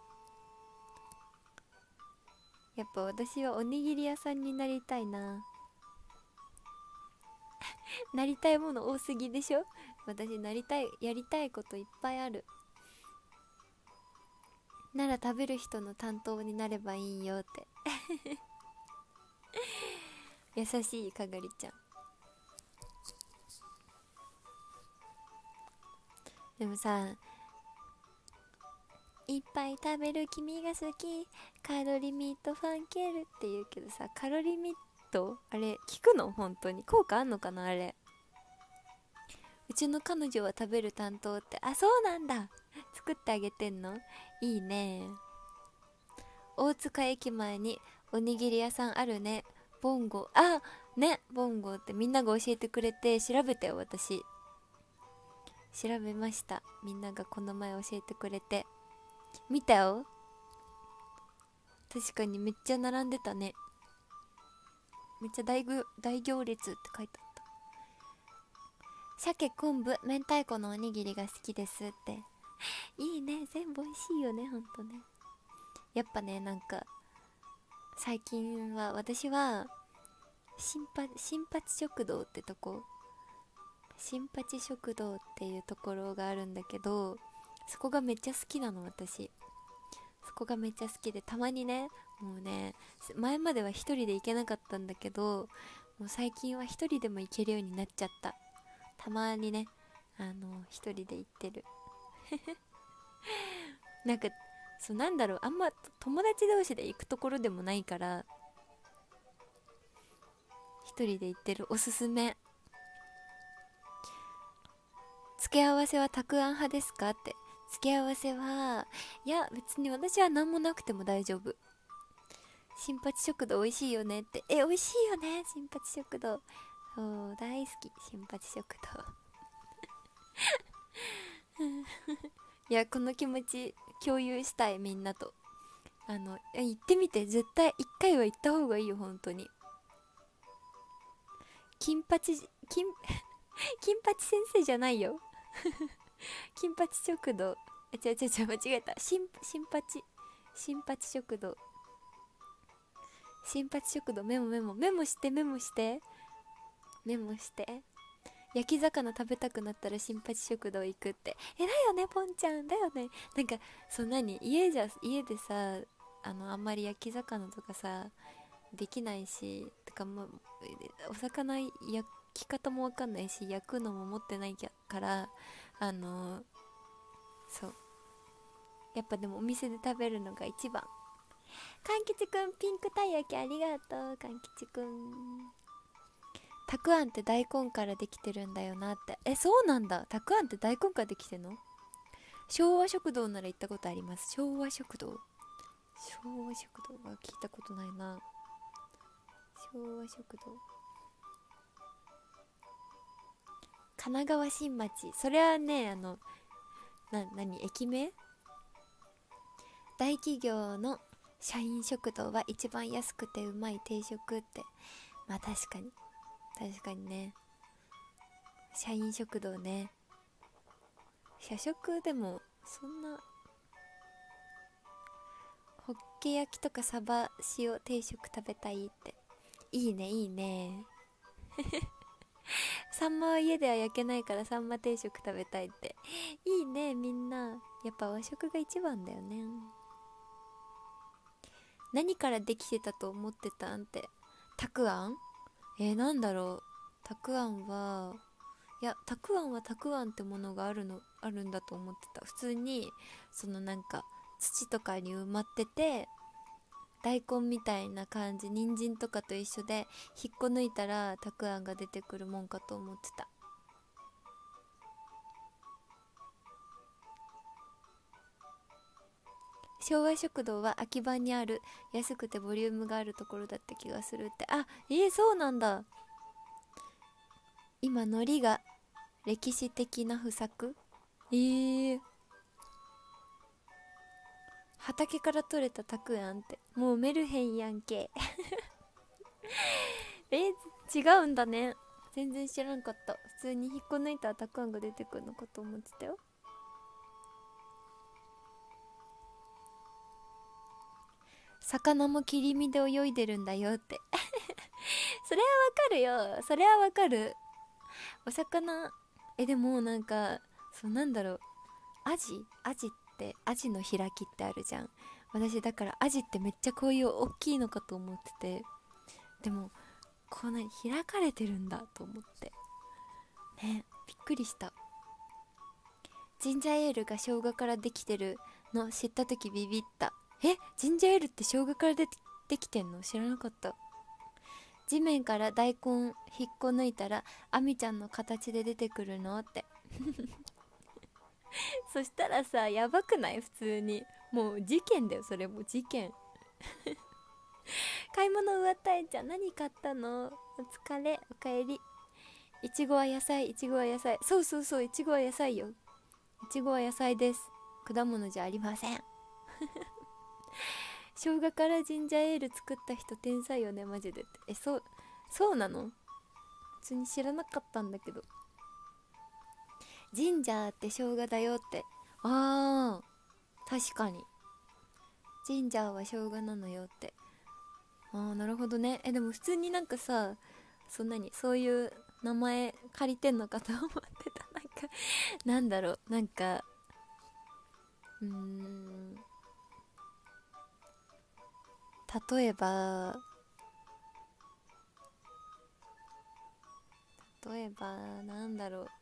やっぱ私はおにぎり屋さんになりたいな。なりたいもの多すぎでしょ。私なりたい、やりたいこといっぱいある。なら食べる人の担当になればいいよって優しいかがりちゃん。でもさ、いっぱい食べる君が好き、カロリミットファンケルって言うけどさ、カロリミットあれ効くの？本当に効果あんのかなあれ。うちの彼女は食べる担当って。あ、そうなんだ。作ってあげてんの？いいね。大塚駅前におにぎり屋さんあるね。ボンゴ。あ、ね、ボンゴってみんなが教えてくれて調べたよ。私調べました。みんながこの前教えてくれて見たよ。確かにめっちゃ並んでたね。めっちゃ大行列って書いてあった。鮭昆布明太子のおにぎりが好きですって。いいね、全部美味しいよね、ほんとね。やっぱね、なんか最近は私は新八食堂ってとこ、新八食堂っていうところがあるんだけど、そこがめっちゃ好きなの。私そこがめっちゃ好きで、たまにね、もうね、前までは一人で行けなかったんだけど、もう最近は一人でも行けるようになっちゃった。たまにね、一人で行ってるなんか、そう、なんだろう、あんま友達同士で行くところでもないから、一人で行ってる。おすすめ。付け合わせはたくあん派ですかって。付け合わせは、いや別に私は何もなくても大丈夫。新八食堂美味しいよねって。美味しいよね、新八食堂。そう、大好き、新八食堂いや、この気持ち共有したい、みんなと。行ってみて。絶対一回は行った方がいいよ、本当に。金八金八先生じゃないよ金八食堂。違う違う違う、間違えた。新八食堂。新八食堂。メモしてメモしてメモして。焼き魚食べたくなったら新八食堂行くって。だよね、ポンちゃんだよね。なんか、家でさ、あんまり焼き魚とかさできないし、てかもうお魚焼き方もわかんないし、焼くのも持ってないから、そう、やっぱでもお店で食べるのが一番。かんきちくん、ピンクたい焼きありがとう。かんきちくん、たくあんって大根からできてるんだよなって。そうなんだ。たくあんって大根からできてんの？昭和食堂なら行ったことあります。昭和食堂は聞いたことないな。昭和食堂、神奈川新町。それはね、何駅名？大企業の社員食堂は一番安くてうまい定食って。まあ確かにね。社員食堂ね。社食でもそんな、ホッケ焼きとかサバ塩定食食べたいって。いいね、いいね。サンマは家では焼けないからサンマ定食食べたいって。いいね、みんな。やっぱ和食が一番だよね。何からできてたと思ってたんって。たくあん？なんだろう。たくあんは、いや、たくあんはたくあんってものがあるんだと思ってた。普通になんか土とかに埋まってて、大根みたいな感じ、人参とかと一緒で引っこ抜いたらたくあんが出てくるもんかと思ってた。昭和食堂は秋葉にある安くてボリュームがあるところだった気がするって。そうなんだ。今海苔が歴史的な不作。ー、畑から取れたたくあんってもうメルヘンやんけ。違うんだね。全然知らんかった。普通に引っこ抜いたたくあんが出てくるのかと思ってたよ。魚も切り身で泳いでるんだよって。それはわかるよ、それはわかる。お魚、でもなんか、そうなんだろう、アジってアジの開きってあるじゃん。私だからアジってめっちゃこういう大きいのかと思ってて、でもこんなに開かれてるんだと思ってね、びっくりした。ジンジャーエールが生姜からできてるの知った時ビビった。ジンジャーエールって生姜からできてんの知らなかった。地面から大根引っこ抜いたらアミちゃんの形で出てくるのって。そしたらさ、やばくない？普通にもう事件だよ、それも事件。買い物終わったえんちゃん、何買ったの？お疲れ、おかえり。いちごは野菜、いちごは野菜。そうそうそう、いちごは野菜よ。いちごは野菜です。果物じゃありません。生姜からジンジャーエール作った人天才よねマジでって。そうなの？普通に知らなかったんだけど。ジンジャーって生姜だよって。あー、確かにジンジャーは生姜なのよって。なるほどね。でも普通になんかさ、そういう名前借りてんのかと思ってた。なんだろう、なんか例えばなんだろう。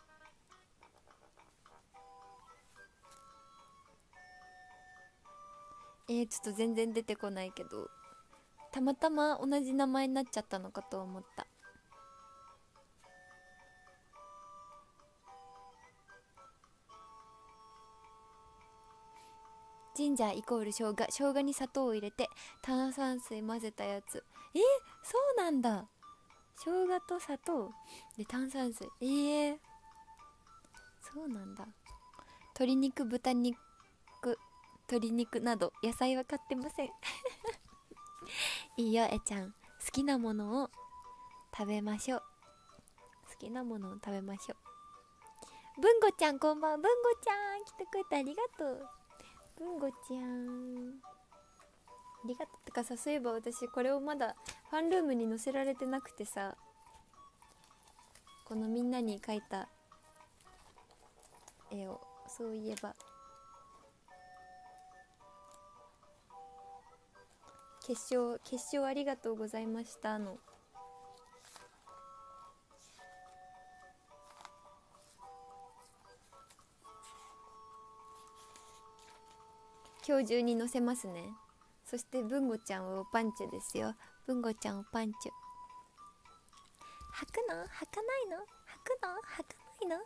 ちょっと全然出てこないけど、たまたま同じ名前になっちゃったのかと思った。ジンジャーイコール生姜に砂糖を入れて炭酸水混ぜたやつ。そうなんだ。生姜と砂糖で炭酸水。そうなんだ。鶏肉、豚肉、鶏肉など野菜は買ってません。いいよちゃん、好きなものを食べましょう。好きなものを食べましょう。文吾ちゃんこんばんは。文吾ちゃん来てくれてありがとう。文吾ちゃんありがとう。ってかさ、そういえば私これをまだファンルームに載せられてなくてさ、このみんなに描いた絵を、そういえば決勝ありがとうございましたの今日中に載せますね。そして文吾ちゃんはおパンチュですよ。文吾ちゃんおパンチュ。履くの？履かないの？履くの？履かないの？履いてるん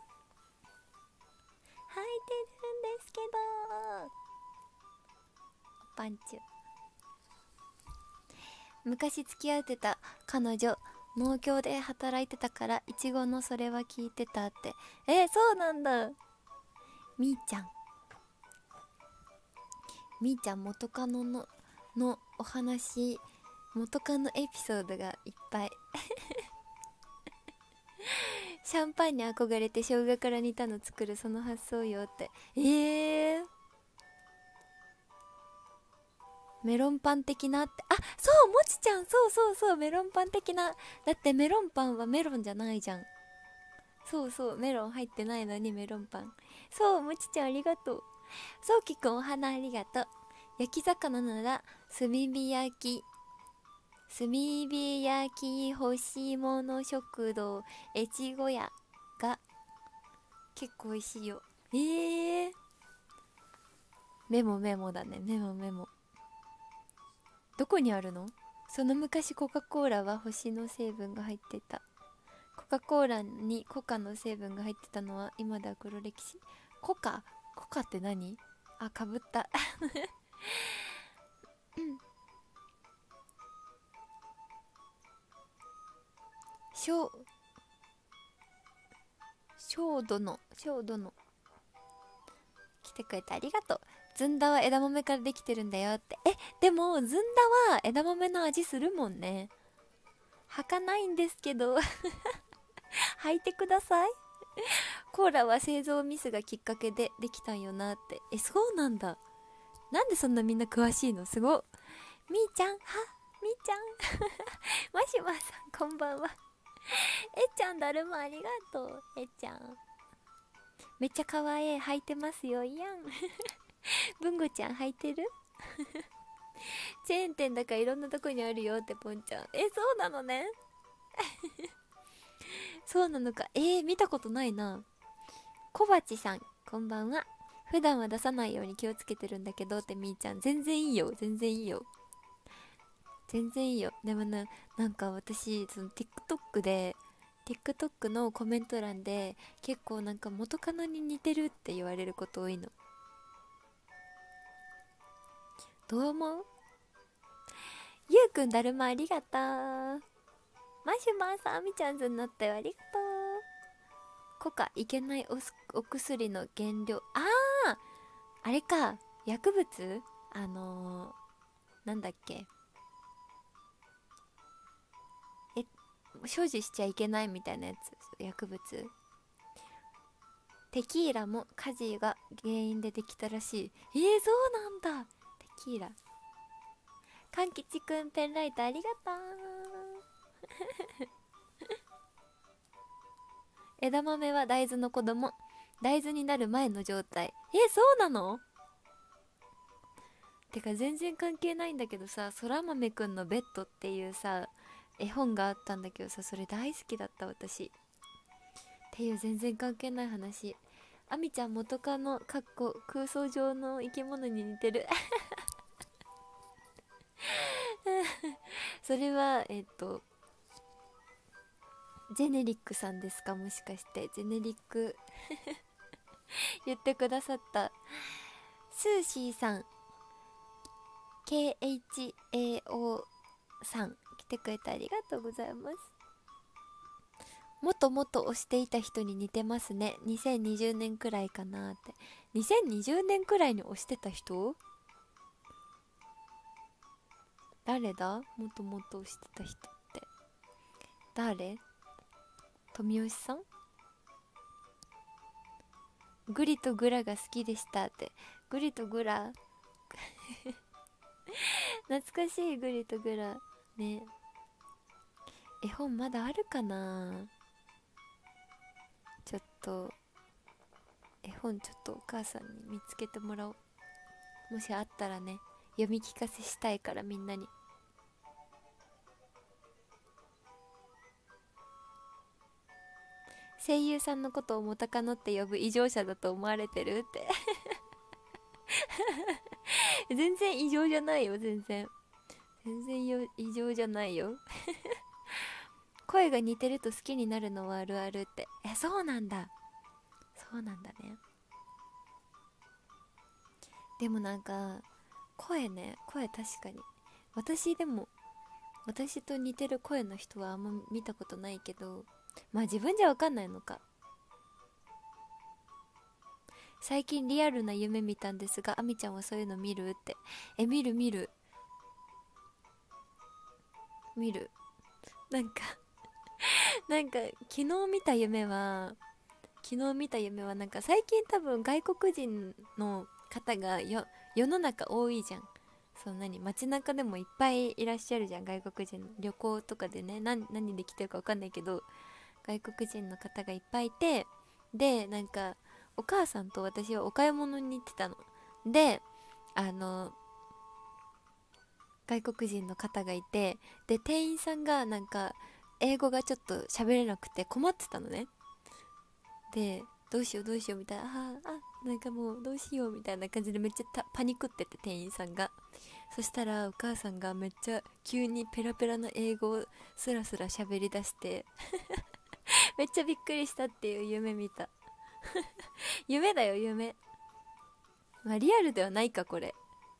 ですけど。おパンチュ。昔付き合ってた彼女農協で働いてたからいちごのそれは聞いてたって。そうなんだ。みーちゃん元カノのお話、元カノエピソードがいっぱい。シャンパンに憧れて生姜から煮たの作るその発想よって。メロンパン的なって。そう、もちちゃん、そうメロンパン的な。だってメロンパンはメロンじゃないじゃん。そうメロン入ってないのにメロンパン。そう、もちちゃんありがとう。そうきくんお花ありがとう。焼き魚なら炭火焼き欲しいもの食堂越後屋が結構美味しいよ。メモだね。メモ。どこにあるの？その昔コカ・コーラは星の成分が入ってた。コカ・コーラにコカの成分が入ってたのは今では黒歴史。コカって何？かぶった。 小殿来てくれてありがとう。ずんだは枝豆からできてるんだよって。でもずんだは枝豆の味するもんね。履かないんですけど履いてください。コーラは製造ミスがきっかけでできたんよなって。そうなんだ。なんでそんなみんな詳しいの？すごっ。みーちゃん、みーちゃんマシュマさんこんばんは。ちゃんだるまありがとう。ちゃんめっちゃ可愛い。履いてますよ。いやん文吾ちゃん履いてるチェーン店だからいろんなとこにあるよってぽんちゃん。そうなのねそうなのか。見たことないな。小鉢さんこんばんは。普段は出さないように気をつけてるんだけどってみーちゃん。全然いいよ、全然いいよ、全然いいよ。でもなんか私その TikTok のコメント欄で結構なんか元カノに似てるって言われること多いの。どう思う？ゆうくんだるまありがとう。マシュマーさんみちゃんずになったよ。ありがとう。コカいけないお薬の原料。あれか、薬物。なんだっけ、所持しちゃいけないみたいなやつ。薬物。テキーラも火事が原因でできたらしい。そうなんだ。テキーラ。かんきちくんペンライトありがとう枝豆は大豆の子供。大豆になる前の状態。そうなの？てか全然関係ないんだけどさ、そら豆くんのベッドっていうさ絵本があったんだけどさ、それ大好きだった私。っていう全然関係ない話。あみちゃん元カノかっこ空想上の生き物に似てるそれはジェネリックさんですか？もしかしてジェネリック言ってくださったスーシーさん KHAO さん来てくれてありがとうございます。もっともっと推していた人に似てますね。2020年くらいかなって。2020年くらいに推してた人誰だ？もっともっと推してた人って誰？富吉さん？グリとグラが好きでしたって。グリとグラ懐かしい。グリとグラね。絵本まだあるかな。ちょっと絵本ちょっとお母さんに見つけてもらおう。もしあったらね、読み聞かせしたいからみんなに。声優さんのことを元カノって呼ぶ異常者だと思われてるって全然異常じゃないよ。全然異常じゃないよ声が似てると好きになるのはあるあるって。そうなんだ。そうなんだね。でもなんか声確かにでも私と似てる声の人はあんま見たことないけど、まあ自分じゃ分かんないのか。最近リアルな夢見たんですが、あみちゃんはそういうの見るって。見る見る見る。なんかなんか昨日見た夢はなんか最近多分外国人の方が世の中多いじゃん。そう、街中でもいっぱいいらっしゃるじゃん、外国人。旅行とかでね、何で来てるか分かんないけど外国人の方がいっぱいいて、でなんかお母さんと私はお買い物に行ってたの。で外国人の方がいて、で店員さんがなんか英語がちょっと喋れなくて困ってたのね。でどうしようどうしようみたいな、なんかもうどうしようみたいな感じでめっちゃパニクってて、店員さんが。そしたらお母さんがめっちゃ急にペラペラな英語をスラスラ喋り出してめっちゃびっくりしたっていう夢見た夢だよ夢。まあリアルではないかこれ。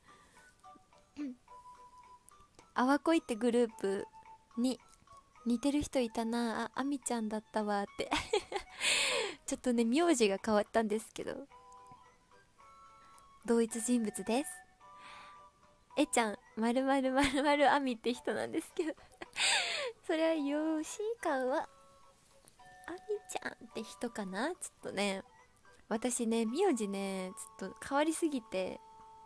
あわこいってグループに似てる人いたなあ。みちゃんだったわってちょっとね名字が変わったんですけど、同一人物です。えちゃんまるまるまるまるあみって人なんですけどそれは吉川あみちゃんって人かな。ちょっとね私ね名字ねちょっと変わりすぎて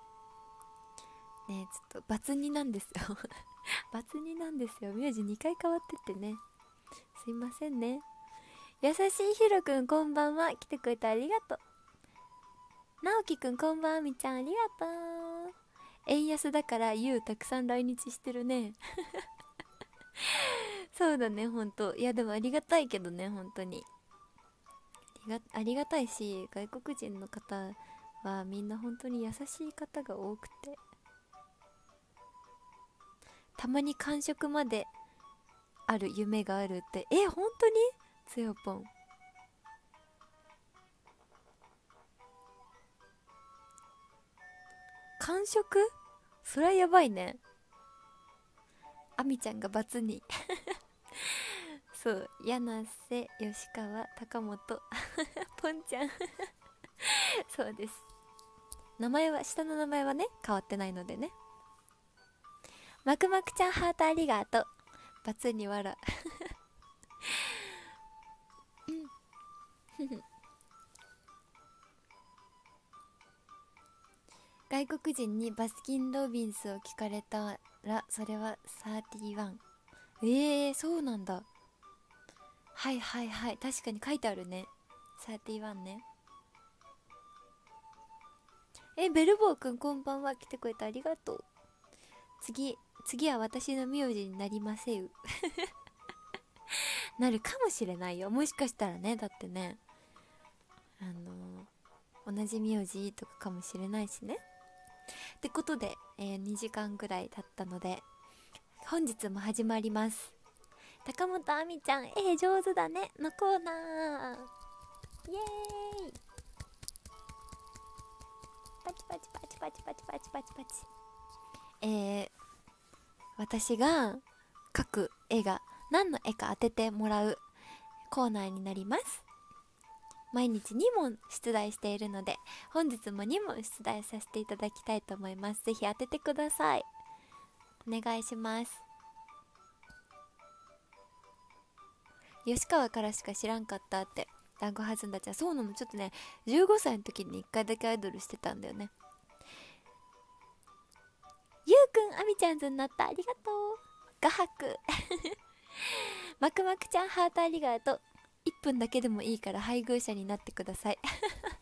ね、ちょっとバツ2なんですよバツ2なんですよ。名字2回変わっててね、すいませんね。優しいひろくんこんばんは、来てくれてありがとう。直樹くんこんばんは、みちゃんありがとう。円安だからゆうたくさん来日してるねそうだね、ほんと。いやでもありがたいけどね、本当にありがたいし、外国人の方はみんな本当に優しい方が多くて、たまに完食まである夢があるって、本当につよぽん完食、そりゃやばいね。あみちゃんがバツにそう、柳瀬吉川高本ポンちゃんそうです。名前は下の名前はね変わってないのでね。まくまくちゃんハートありがとう。バツにわら外国人にバスキン・ロビンスを聞かれたらそれは31。そうなんだ。はいはいはい、確かに書いてあるね、31ね。ベルボーくんこんばんは、来てくれてありがとう。次は私の名字になりませうなるかもしれないよ、もしかしたらね。だってね、同じ名字とかかもしれないしね。ってことで、2時間ぐらい経ったので本日も始まります。高本あみちゃん上手だねのコーナー。イエーイ。パチパチパチパチパチパチパチパチ。私が描く絵が何の絵か当ててもらうコーナーになります。毎日2問出題しているので本日も2問出題させていただきたいと思います。ぜひ当ててください。お願いします。吉川からしか知らんかったって団子はずんだちゃん。そうなの、ちょっとね15歳の時に1回だけアイドルしてたんだよね。ゆうくんあみちゃんずになった、ありがとう。画伯まくまくちゃんハートありがとう。1分だけでもいいから配偶者になってください1分だ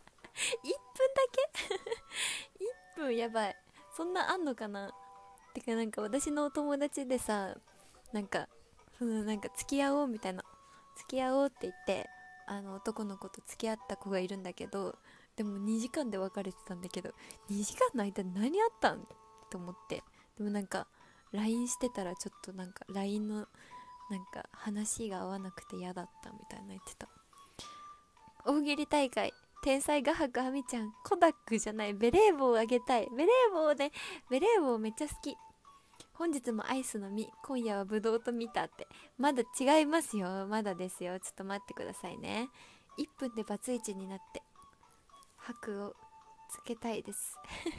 け1分やばい。そんなあんのかな。てかなんか私のお友達でさ、なんかなんか付き合おうみたいな、付き合おうって言って男の子と付き合った子がいるんだけど、でも2時間で別れてたんだけど、2時間の間何あったんと思って。でもなんか LINE してたらちょっとなんか LINE のなんか話が合わなくて嫌だったみたいな言ってた。大喜利大会天才画伯あみちゃん、コダックじゃないベレー帽をあげたい。ベレー帽ね、ベレー帽めっちゃ好き。本日もアイスの実、今夜はブドウと見たって。まだ違いますよ、まだですよ。ちょっと待ってくださいね。1分でバツイチになって白をつけたいです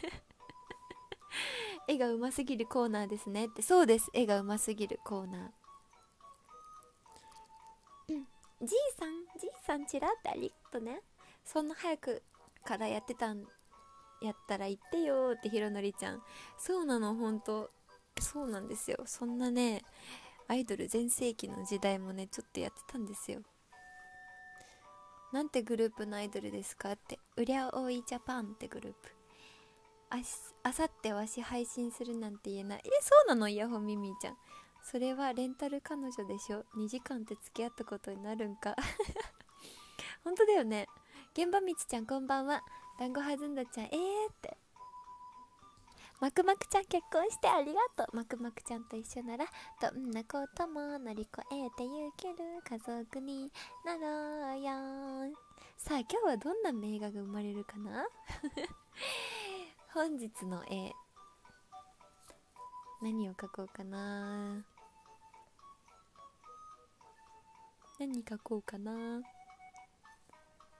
絵がうますぎるコーナーですねって。そうです、絵がうますぎるコーナー。じいさんちらってありがとね。そんな早くからやってたんやったら言ってよーってひろのりちゃん。そうなの、ほんとそうなんですよ。そんなねアイドル全盛期の時代もねちょっとやってたんですよ。なんてグループのアイドルですかって。うりゃおいジャパンってグループ。あさってわし配信するなんて言えない。そうなの、イヤホンミミーちゃん。それはレンタル彼女でしょ。2時間って付き合ったことになるんか本当だよね。現場みちちゃんこんばんは。団子はずんだちゃんってまくまくちゃん結婚してありがとう。まくまくちゃんと一緒ならどんなことも乗り越えてゆける家族になろうよ。さあ今日はどんな名画が生まれるかな本日の絵何を描こうかな。何描こうかな。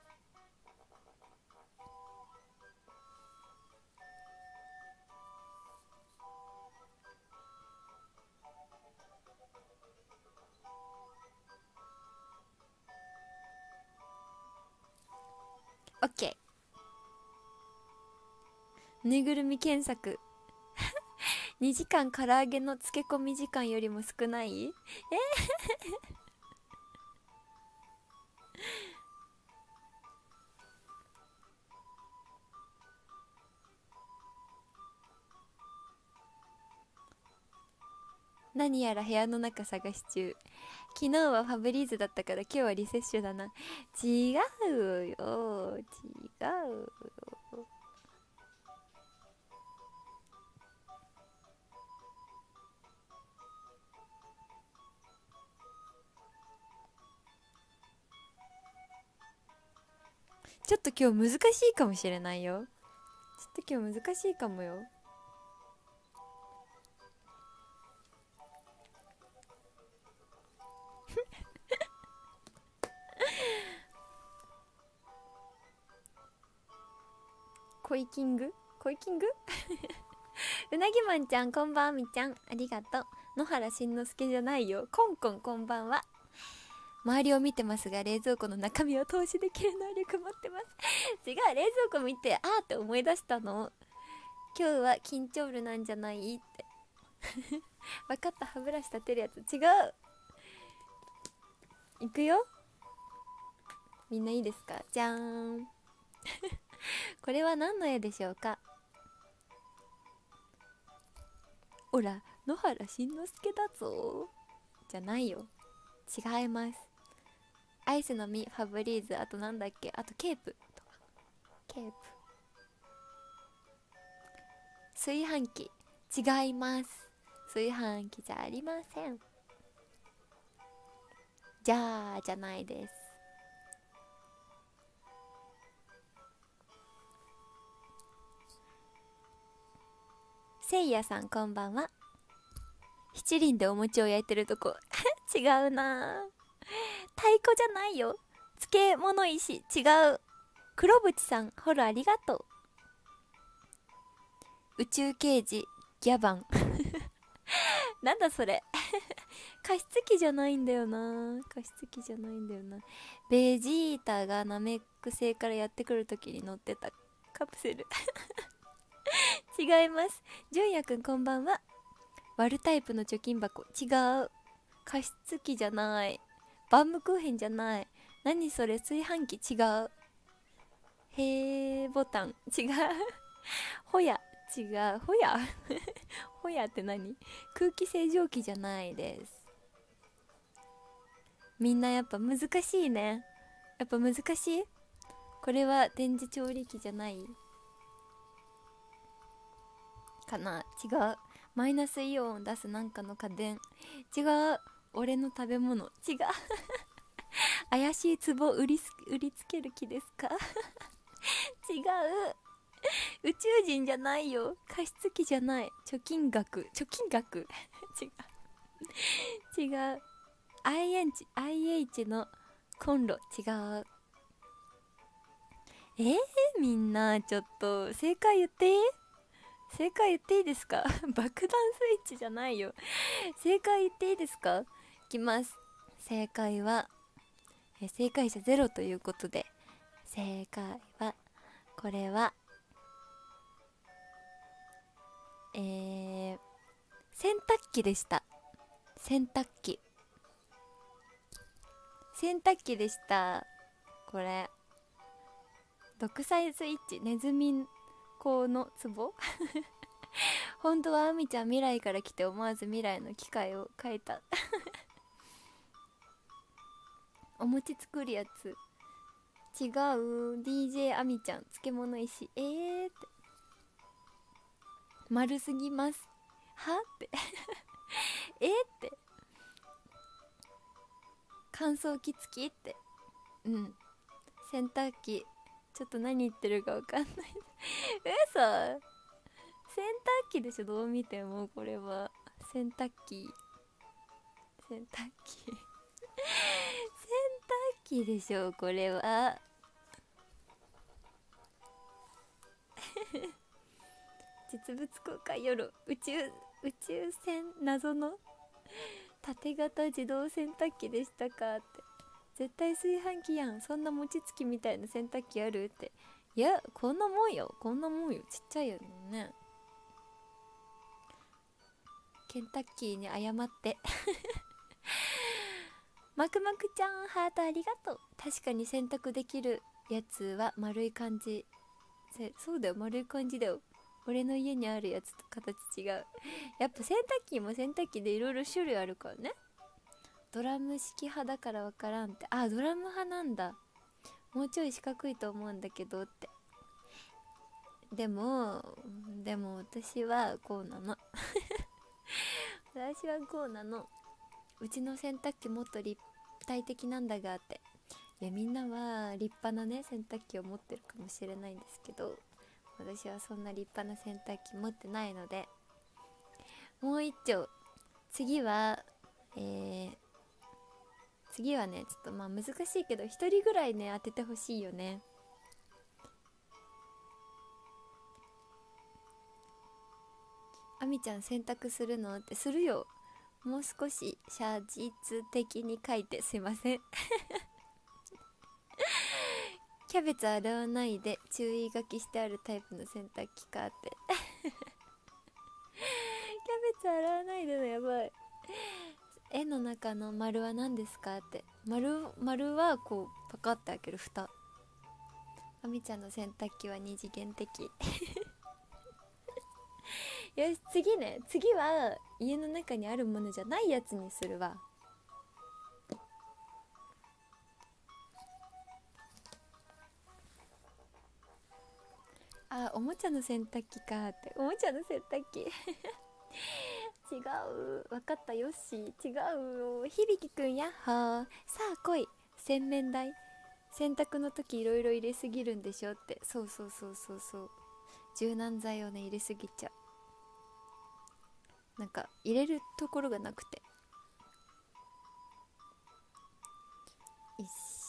オッケー。ぬいぐるみ検索。2時間唐揚げの漬け込み時間よりも少ない？何やら部屋の中探し中。昨日はファブリーズだったから今日はリセッシュだな。違うよ、違う。ちょっと今日難しいかもしれないよ。ちょっと今日難しいかもよ。コイキングうなぎまんちゃんこんばんみちゃん、ありがとう。野原しんのすけじゃないよ。コンコンこんばんは。周りを見てますが冷蔵庫の中身を透視できる能力持ってます。違う、冷蔵庫見てあーって思い出したの。今日は緊張ルなんじゃないって分かった、歯ブラシ立てるやつ。違う。いくよ。みんないいですか？じゃーんこれは何の絵でしょうか？おら野原しんのすけだぞじゃないよ。違います。アイスの実、ファブリーズ、あとなんだっけ、あとケープとか。ケープ。炊飯器。違います。炊飯器じゃありません。じゃあじゃないです。せいやさんこんばんは。七輪でお餅を焼いてるとこ違うな。太鼓じゃないよ。漬物石。違う。黒渕さんフォローありがとう。宇宙刑事ギャバンなんだそれ加湿器じゃないんだよな。加湿器じゃないんだよな。ベジータがナメック星からやってくるときに乗ってたカプセル違います。純也くんこんばんは。割るタイプの貯金箱。違う。加湿器じゃない。バームクーヘンじゃない。何それ、炊飯器。違う。へーボタン。違うほや。違う。ほやほやって何？空気清浄機じゃないです。みんなやっぱ難しいね。やっぱ難しい。これは電磁調理器じゃないかな。違う。マイナスイオンを出すなんかの家電。違う。俺の食べ物。違う怪しい壺売りつける気ですか違う。宇宙人じゃないよ。加湿器じゃない。貯金額違う。IH のコンロ。違う。みんなちょっと正解言っていい？正解言っていいですか爆弾スイッチじゃないよ。正解言っていいですか？いきます。正解は正解者ゼロということで、正解はこれは洗濯機でした。洗濯機でした。これ独裁スイッチ、ネズミ講の壺本当はあみちゃん未来から来て思わず未来の機械を変えたお餅作るやつ。違う。 DJ あみちゃん漬物石。って丸すぎますはってって乾燥機付きって。洗濯機。ちょっと何言ってるか分かんない嘘。洗濯機でしょ、どう見ても。これは洗濯機洗濯機でしょ、これは実物公開夜。宇宙船謎の縦型自動洗濯機でしたかって。 絶対炊飯器やん。そんな餅つきみたいな洗濯機あるって。いや、こんなもんよ、こんなもんよ。ちっちゃいよね。ケンタッキーに謝ってマクマクちゃん、ハートありがとう。確かに洗濯できるやつは丸い感じ。そうだよ、丸い感じだよ。俺の家にあるやつと形違う。やっぱ洗濯機も洗濯機でいろいろ種類あるからね。ドラム式派だからわからんって。あ、ドラム派なんだ。もうちょい四角いと思うんだけどって。でも私はこうなの私はこうなの。うちの洗濯機もっと立体的なんだがって。いや、みんなは立派なね洗濯機を持ってるかもしれないんですけど、私はそんな立派な洗濯機持ってないので、もう一丁。次は次はね、ちょっとまあ難しいけど一人ぐらいね当ててほしいよね。あみちゃん洗濯するのってするよ。もう少し写実的に書いてすいませんキャベツ洗わないで注意書きしてあるタイプの洗濯機かってキャベツ洗わないでのやばい。絵の中の丸は何ですかって。丸はこうパカッて開ける蓋。あみちゃんの洗濯機は二次元的よし、次ね。次は家の中にあるものじゃないやつにするわ。あ、おもちゃの洗濯機かって。おもちゃの洗濯機違う。わかった。よっしー、違うよ。響くんやっほー。さあ来い。洗面台。洗濯の時いろいろ入れすぎるんでしょって。そう柔軟剤をね入れすぎちゃう。なんか入れるところがなくて。よし。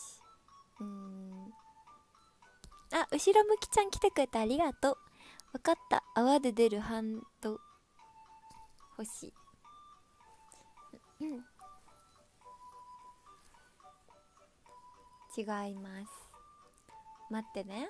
あ、後ろ向きちゃん来てくれてありがとう。わかった。泡で出るハンド欲しい。違います。待ってね。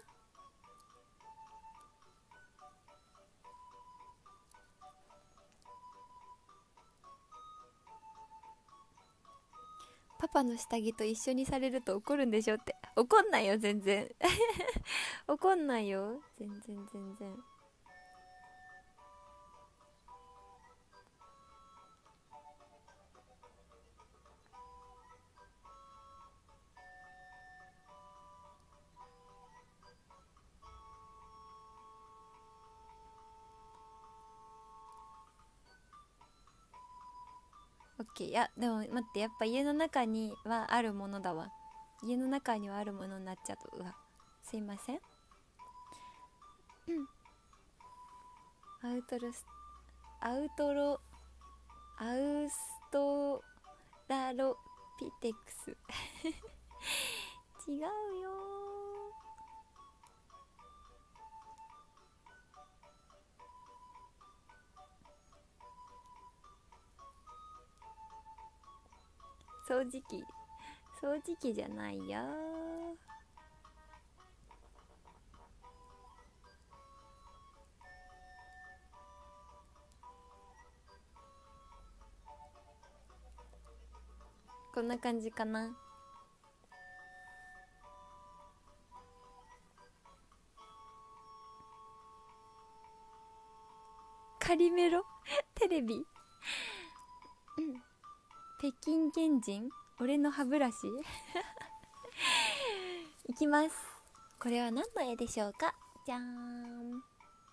パパの下着と一緒にされると怒るんでしょって。怒んないよ全然怒んないよ全然。オッケー。いやでも待って、やっぱ家の中にはあるものだわ。家の中にはあるものになっちゃうと、うわ、すいません。アウトロスアウトロアウストラロピテクス違うよ掃除機じゃないよ。こんな感じかな。カリメロテレビ北京原人、俺の歯ブラシいきます。これは何の絵でしょうか。じゃーん。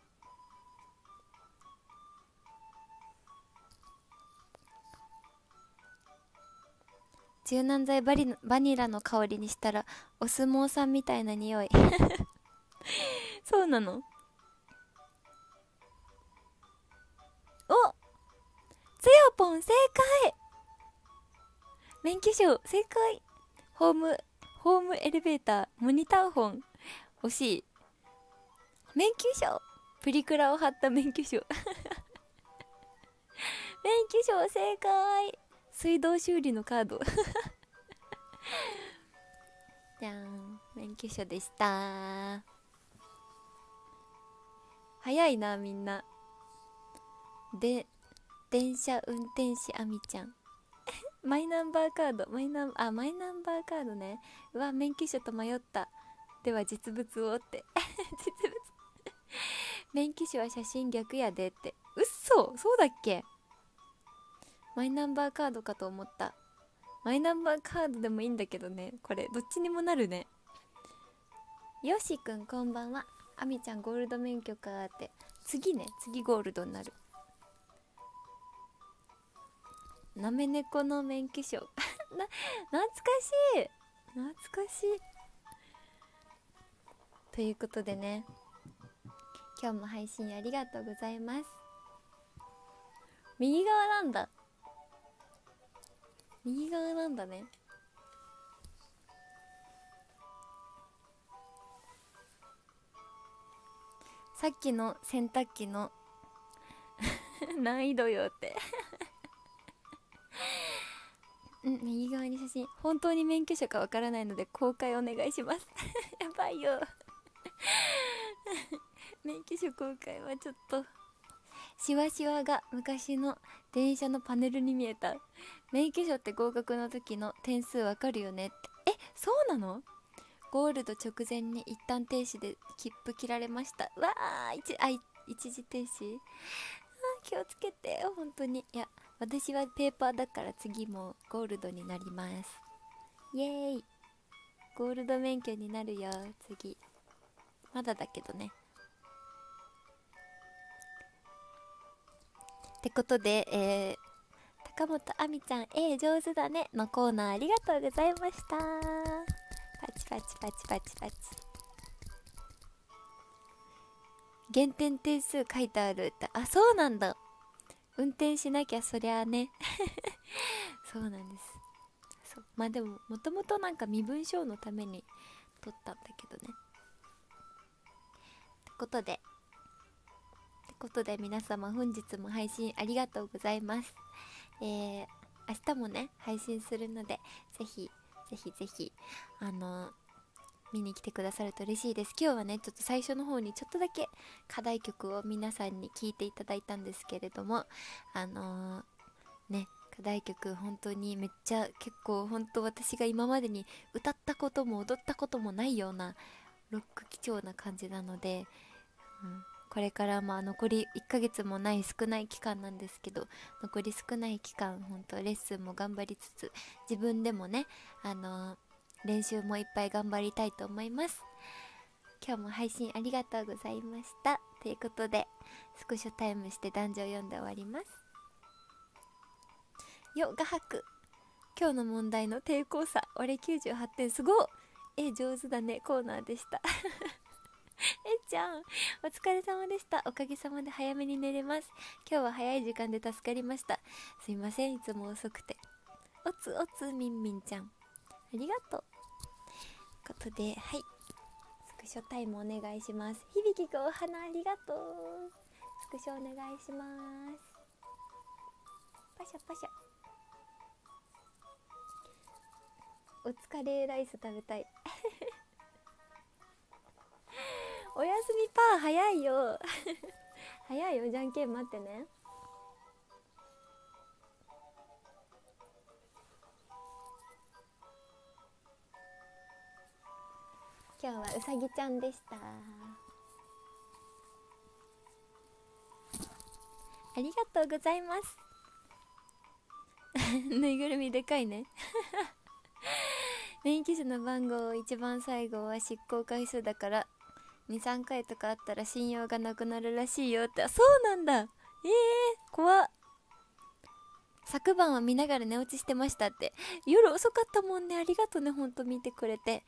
柔軟剤バニラの香りにしたらお相撲さんみたいな匂いそうなの。お、つよぽん正解。免許証正解。ホームエレベーターモニター本惜しい。免許証、プリクラを貼った免許証免許証正解。水道修理のカードじゃん、免許証でした。早いなみんな。で、電車運転士あみちゃん。マイナンバーカード、マイナンバーカードね。うわ、免許証と迷った。では実物をって実物免許証は写真逆やでって。うっそ、そうだっけ。マイナンバーカードかと思った。マイナンバーカードでもいいんだけどね、これどっちにもなるね。よしくんこんばんは。あみちゃんゴールド免許かって。次ゴールドになる。なめ猫の免許証懐かしい、懐かしい。ということでね、今日も配信ありがとうございます。右側なんだね。さっきの洗濯機の難易度よって右側に写真。本当に免許証かわからないので公開お願いしますやばいよ免許証公開はちょっと。シワシワが昔の電車のパネルに見えた。免許証って合格の時の点数わかるよねって。そうなの。ゴールド直前に一旦停止で切符切られました。わー、一時停止。気をつけて本当に。いや、私はペーパーだから次もゴールドになります。イエーイ、ゴールド免許になるよ次。まだだけどね。ってことで、高本あみちゃん上手だねのコーナーありがとうございました。パチパチパチパチパチ。減点点数書いてあるって。あ、そうなんだ。運転しなきゃそりゃあねそうなんです。そう、まあでももともとなんか身分証のために取ったんだけどね。ってことで皆様本日も配信ありがとうございます。明日もね配信するので、ぜひ見に来てくださると嬉しいです。今日はねちょっと最初の方にちょっとだけ課題曲を皆さんに聴いていただいたんですけれども、ね、課題曲本当にめっちゃ結構本当私が今までに歌ったことも踊ったこともないようなロック貴重な感じなので、これから残り1ヶ月もない少ない期間なんですけど、残り少ない期間本当レッスンも頑張りつつ、自分でもね練習もいっぱい頑張りたいと思います。今日も配信ありがとうございました。ということでスクショタイムして男女読んで終わります。よ画伯、今日の問題の抵抗差俺98点、すごい上手だねコーナーでしたちゃんお疲れ様でした。おかげさまで早めに寝れます。今日は早い時間で助かりました。すいませんいつも遅くて。おつおつみんみんちゃんありがとう。ということで、はい、スクショタイムお願いします。響くお花ありがとう。スクショお願いします。パシャパシャ。お疲れライス食べたいおやすみパー早いよ早いよ、じゃんけん待ってね。今日はうさぎちゃんでした。ありがとうございますぬいぐるみでかいね免許証の番号一番最後は執行回数だから23回とかあったら信用がなくなるらしいよって。あ、そうなんだ。怖っ。昨晩は見ながら寝落ちしてましたって。夜遅かったもんね。ありがとね、ほんと見てくれて。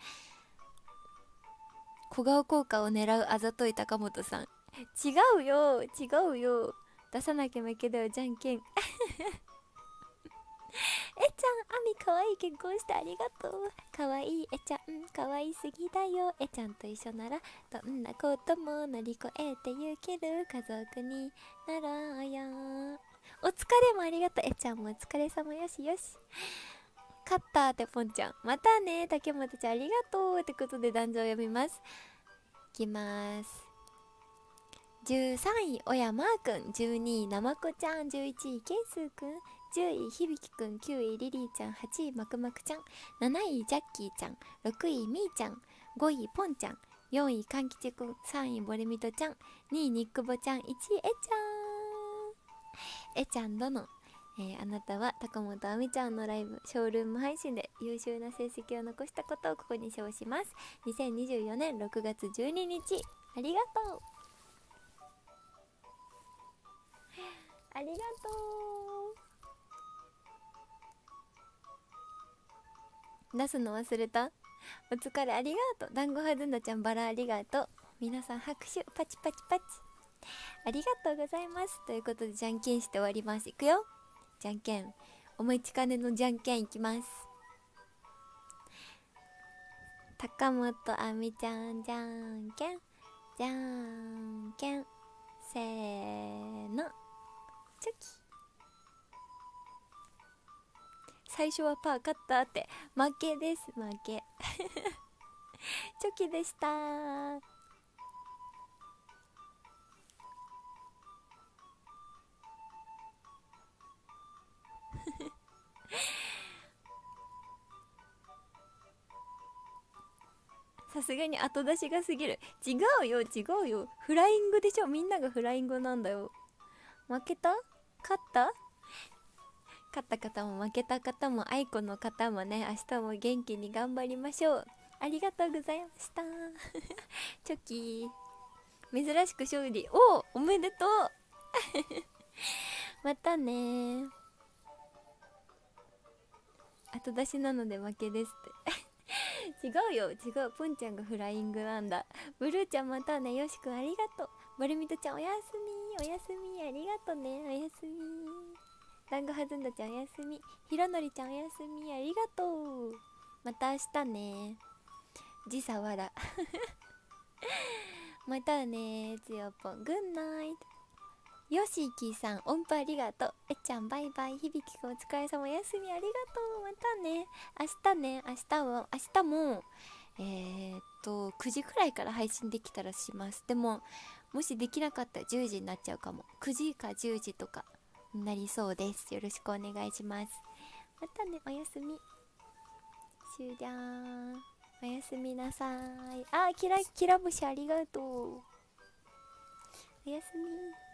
小顔効果を狙うあざとい高本さん。違うよ出さなきゃ負けだよ、じゃんけんちゃん、あみかわいい、結婚してありがとう。かわいいちゃん、かわいすぎだよ。ちゃんと一緒ならどんなことも乗り越えてゆける家族になろうよ。お疲れもありがとう。ちゃんもお疲れ様。よしよし。 勝ったってポンちゃん。またね竹本ちゃんありがとうってことで男女を読みます。いきます。13位親マーくん、12位なまこちゃん、11位ケイスーくん、10位ひびきくん、9位リリーちゃん、8位まくまくちゃん、7位ジャッキーちゃん、6位みーちゃん、5位ポンちゃん、4位かんきちくん、3位ボレミトちゃん、2位にっくぼちゃん、1位えちゃん。えちゃん殿、あなたは高本あみちゃんのライブショールーム配信で優秀な成績を残したことをここに称します。2024年6月12日ありがとう、ありがとう。出すの忘れた。お疲れありがとう。団子はずんだちゃんバラありがとう。皆さん拍手パチパチパチありがとうございます。ということでじゃんけんして終わります。いくよ、じゃんけん。お待ちかねのじゃんけんいきます。高本あみちゃんじゃんけんじゃんけん、せーのチョキ。最初はパー勝ったって、負けです、負けチョキでしたー。さすがに後出しが過ぎる。違うよ違うよ、フライングでしょ。みんながフライングなんだよ。負けた勝った、勝った方も負けた方も愛子の方もね、明日も元気に頑張りましょう。ありがとうございましたチョキー、珍しく勝利。おめでとうまたねー。後出しなので負けですって違うよ違う、ポンちゃんがフライングなんだ。ブルーちゃんまたね、よしくんありがとう。ボルミトちゃんおやすみ、おやすみ、ありがとね、おやすみ。団子はずんだちゃんおやすみ、ひろのりちゃんおやすみ、ありがとう。また明日ね、じさわらまたね、つよぽんグッナイト。よしきさん音符ありがとう。えっちゃんバイバイ。ひびきくんお疲れ様、おやすみありがとう。またね、明日ね、明日も9時くらいから配信できたらします。でももしできなかったら10時になっちゃうかも。9時か10時とかになりそうです。よろしくお願いします。またね、おやすみ。終了。おやすみなさい。あ、キラ星ありがとう。おやすみ。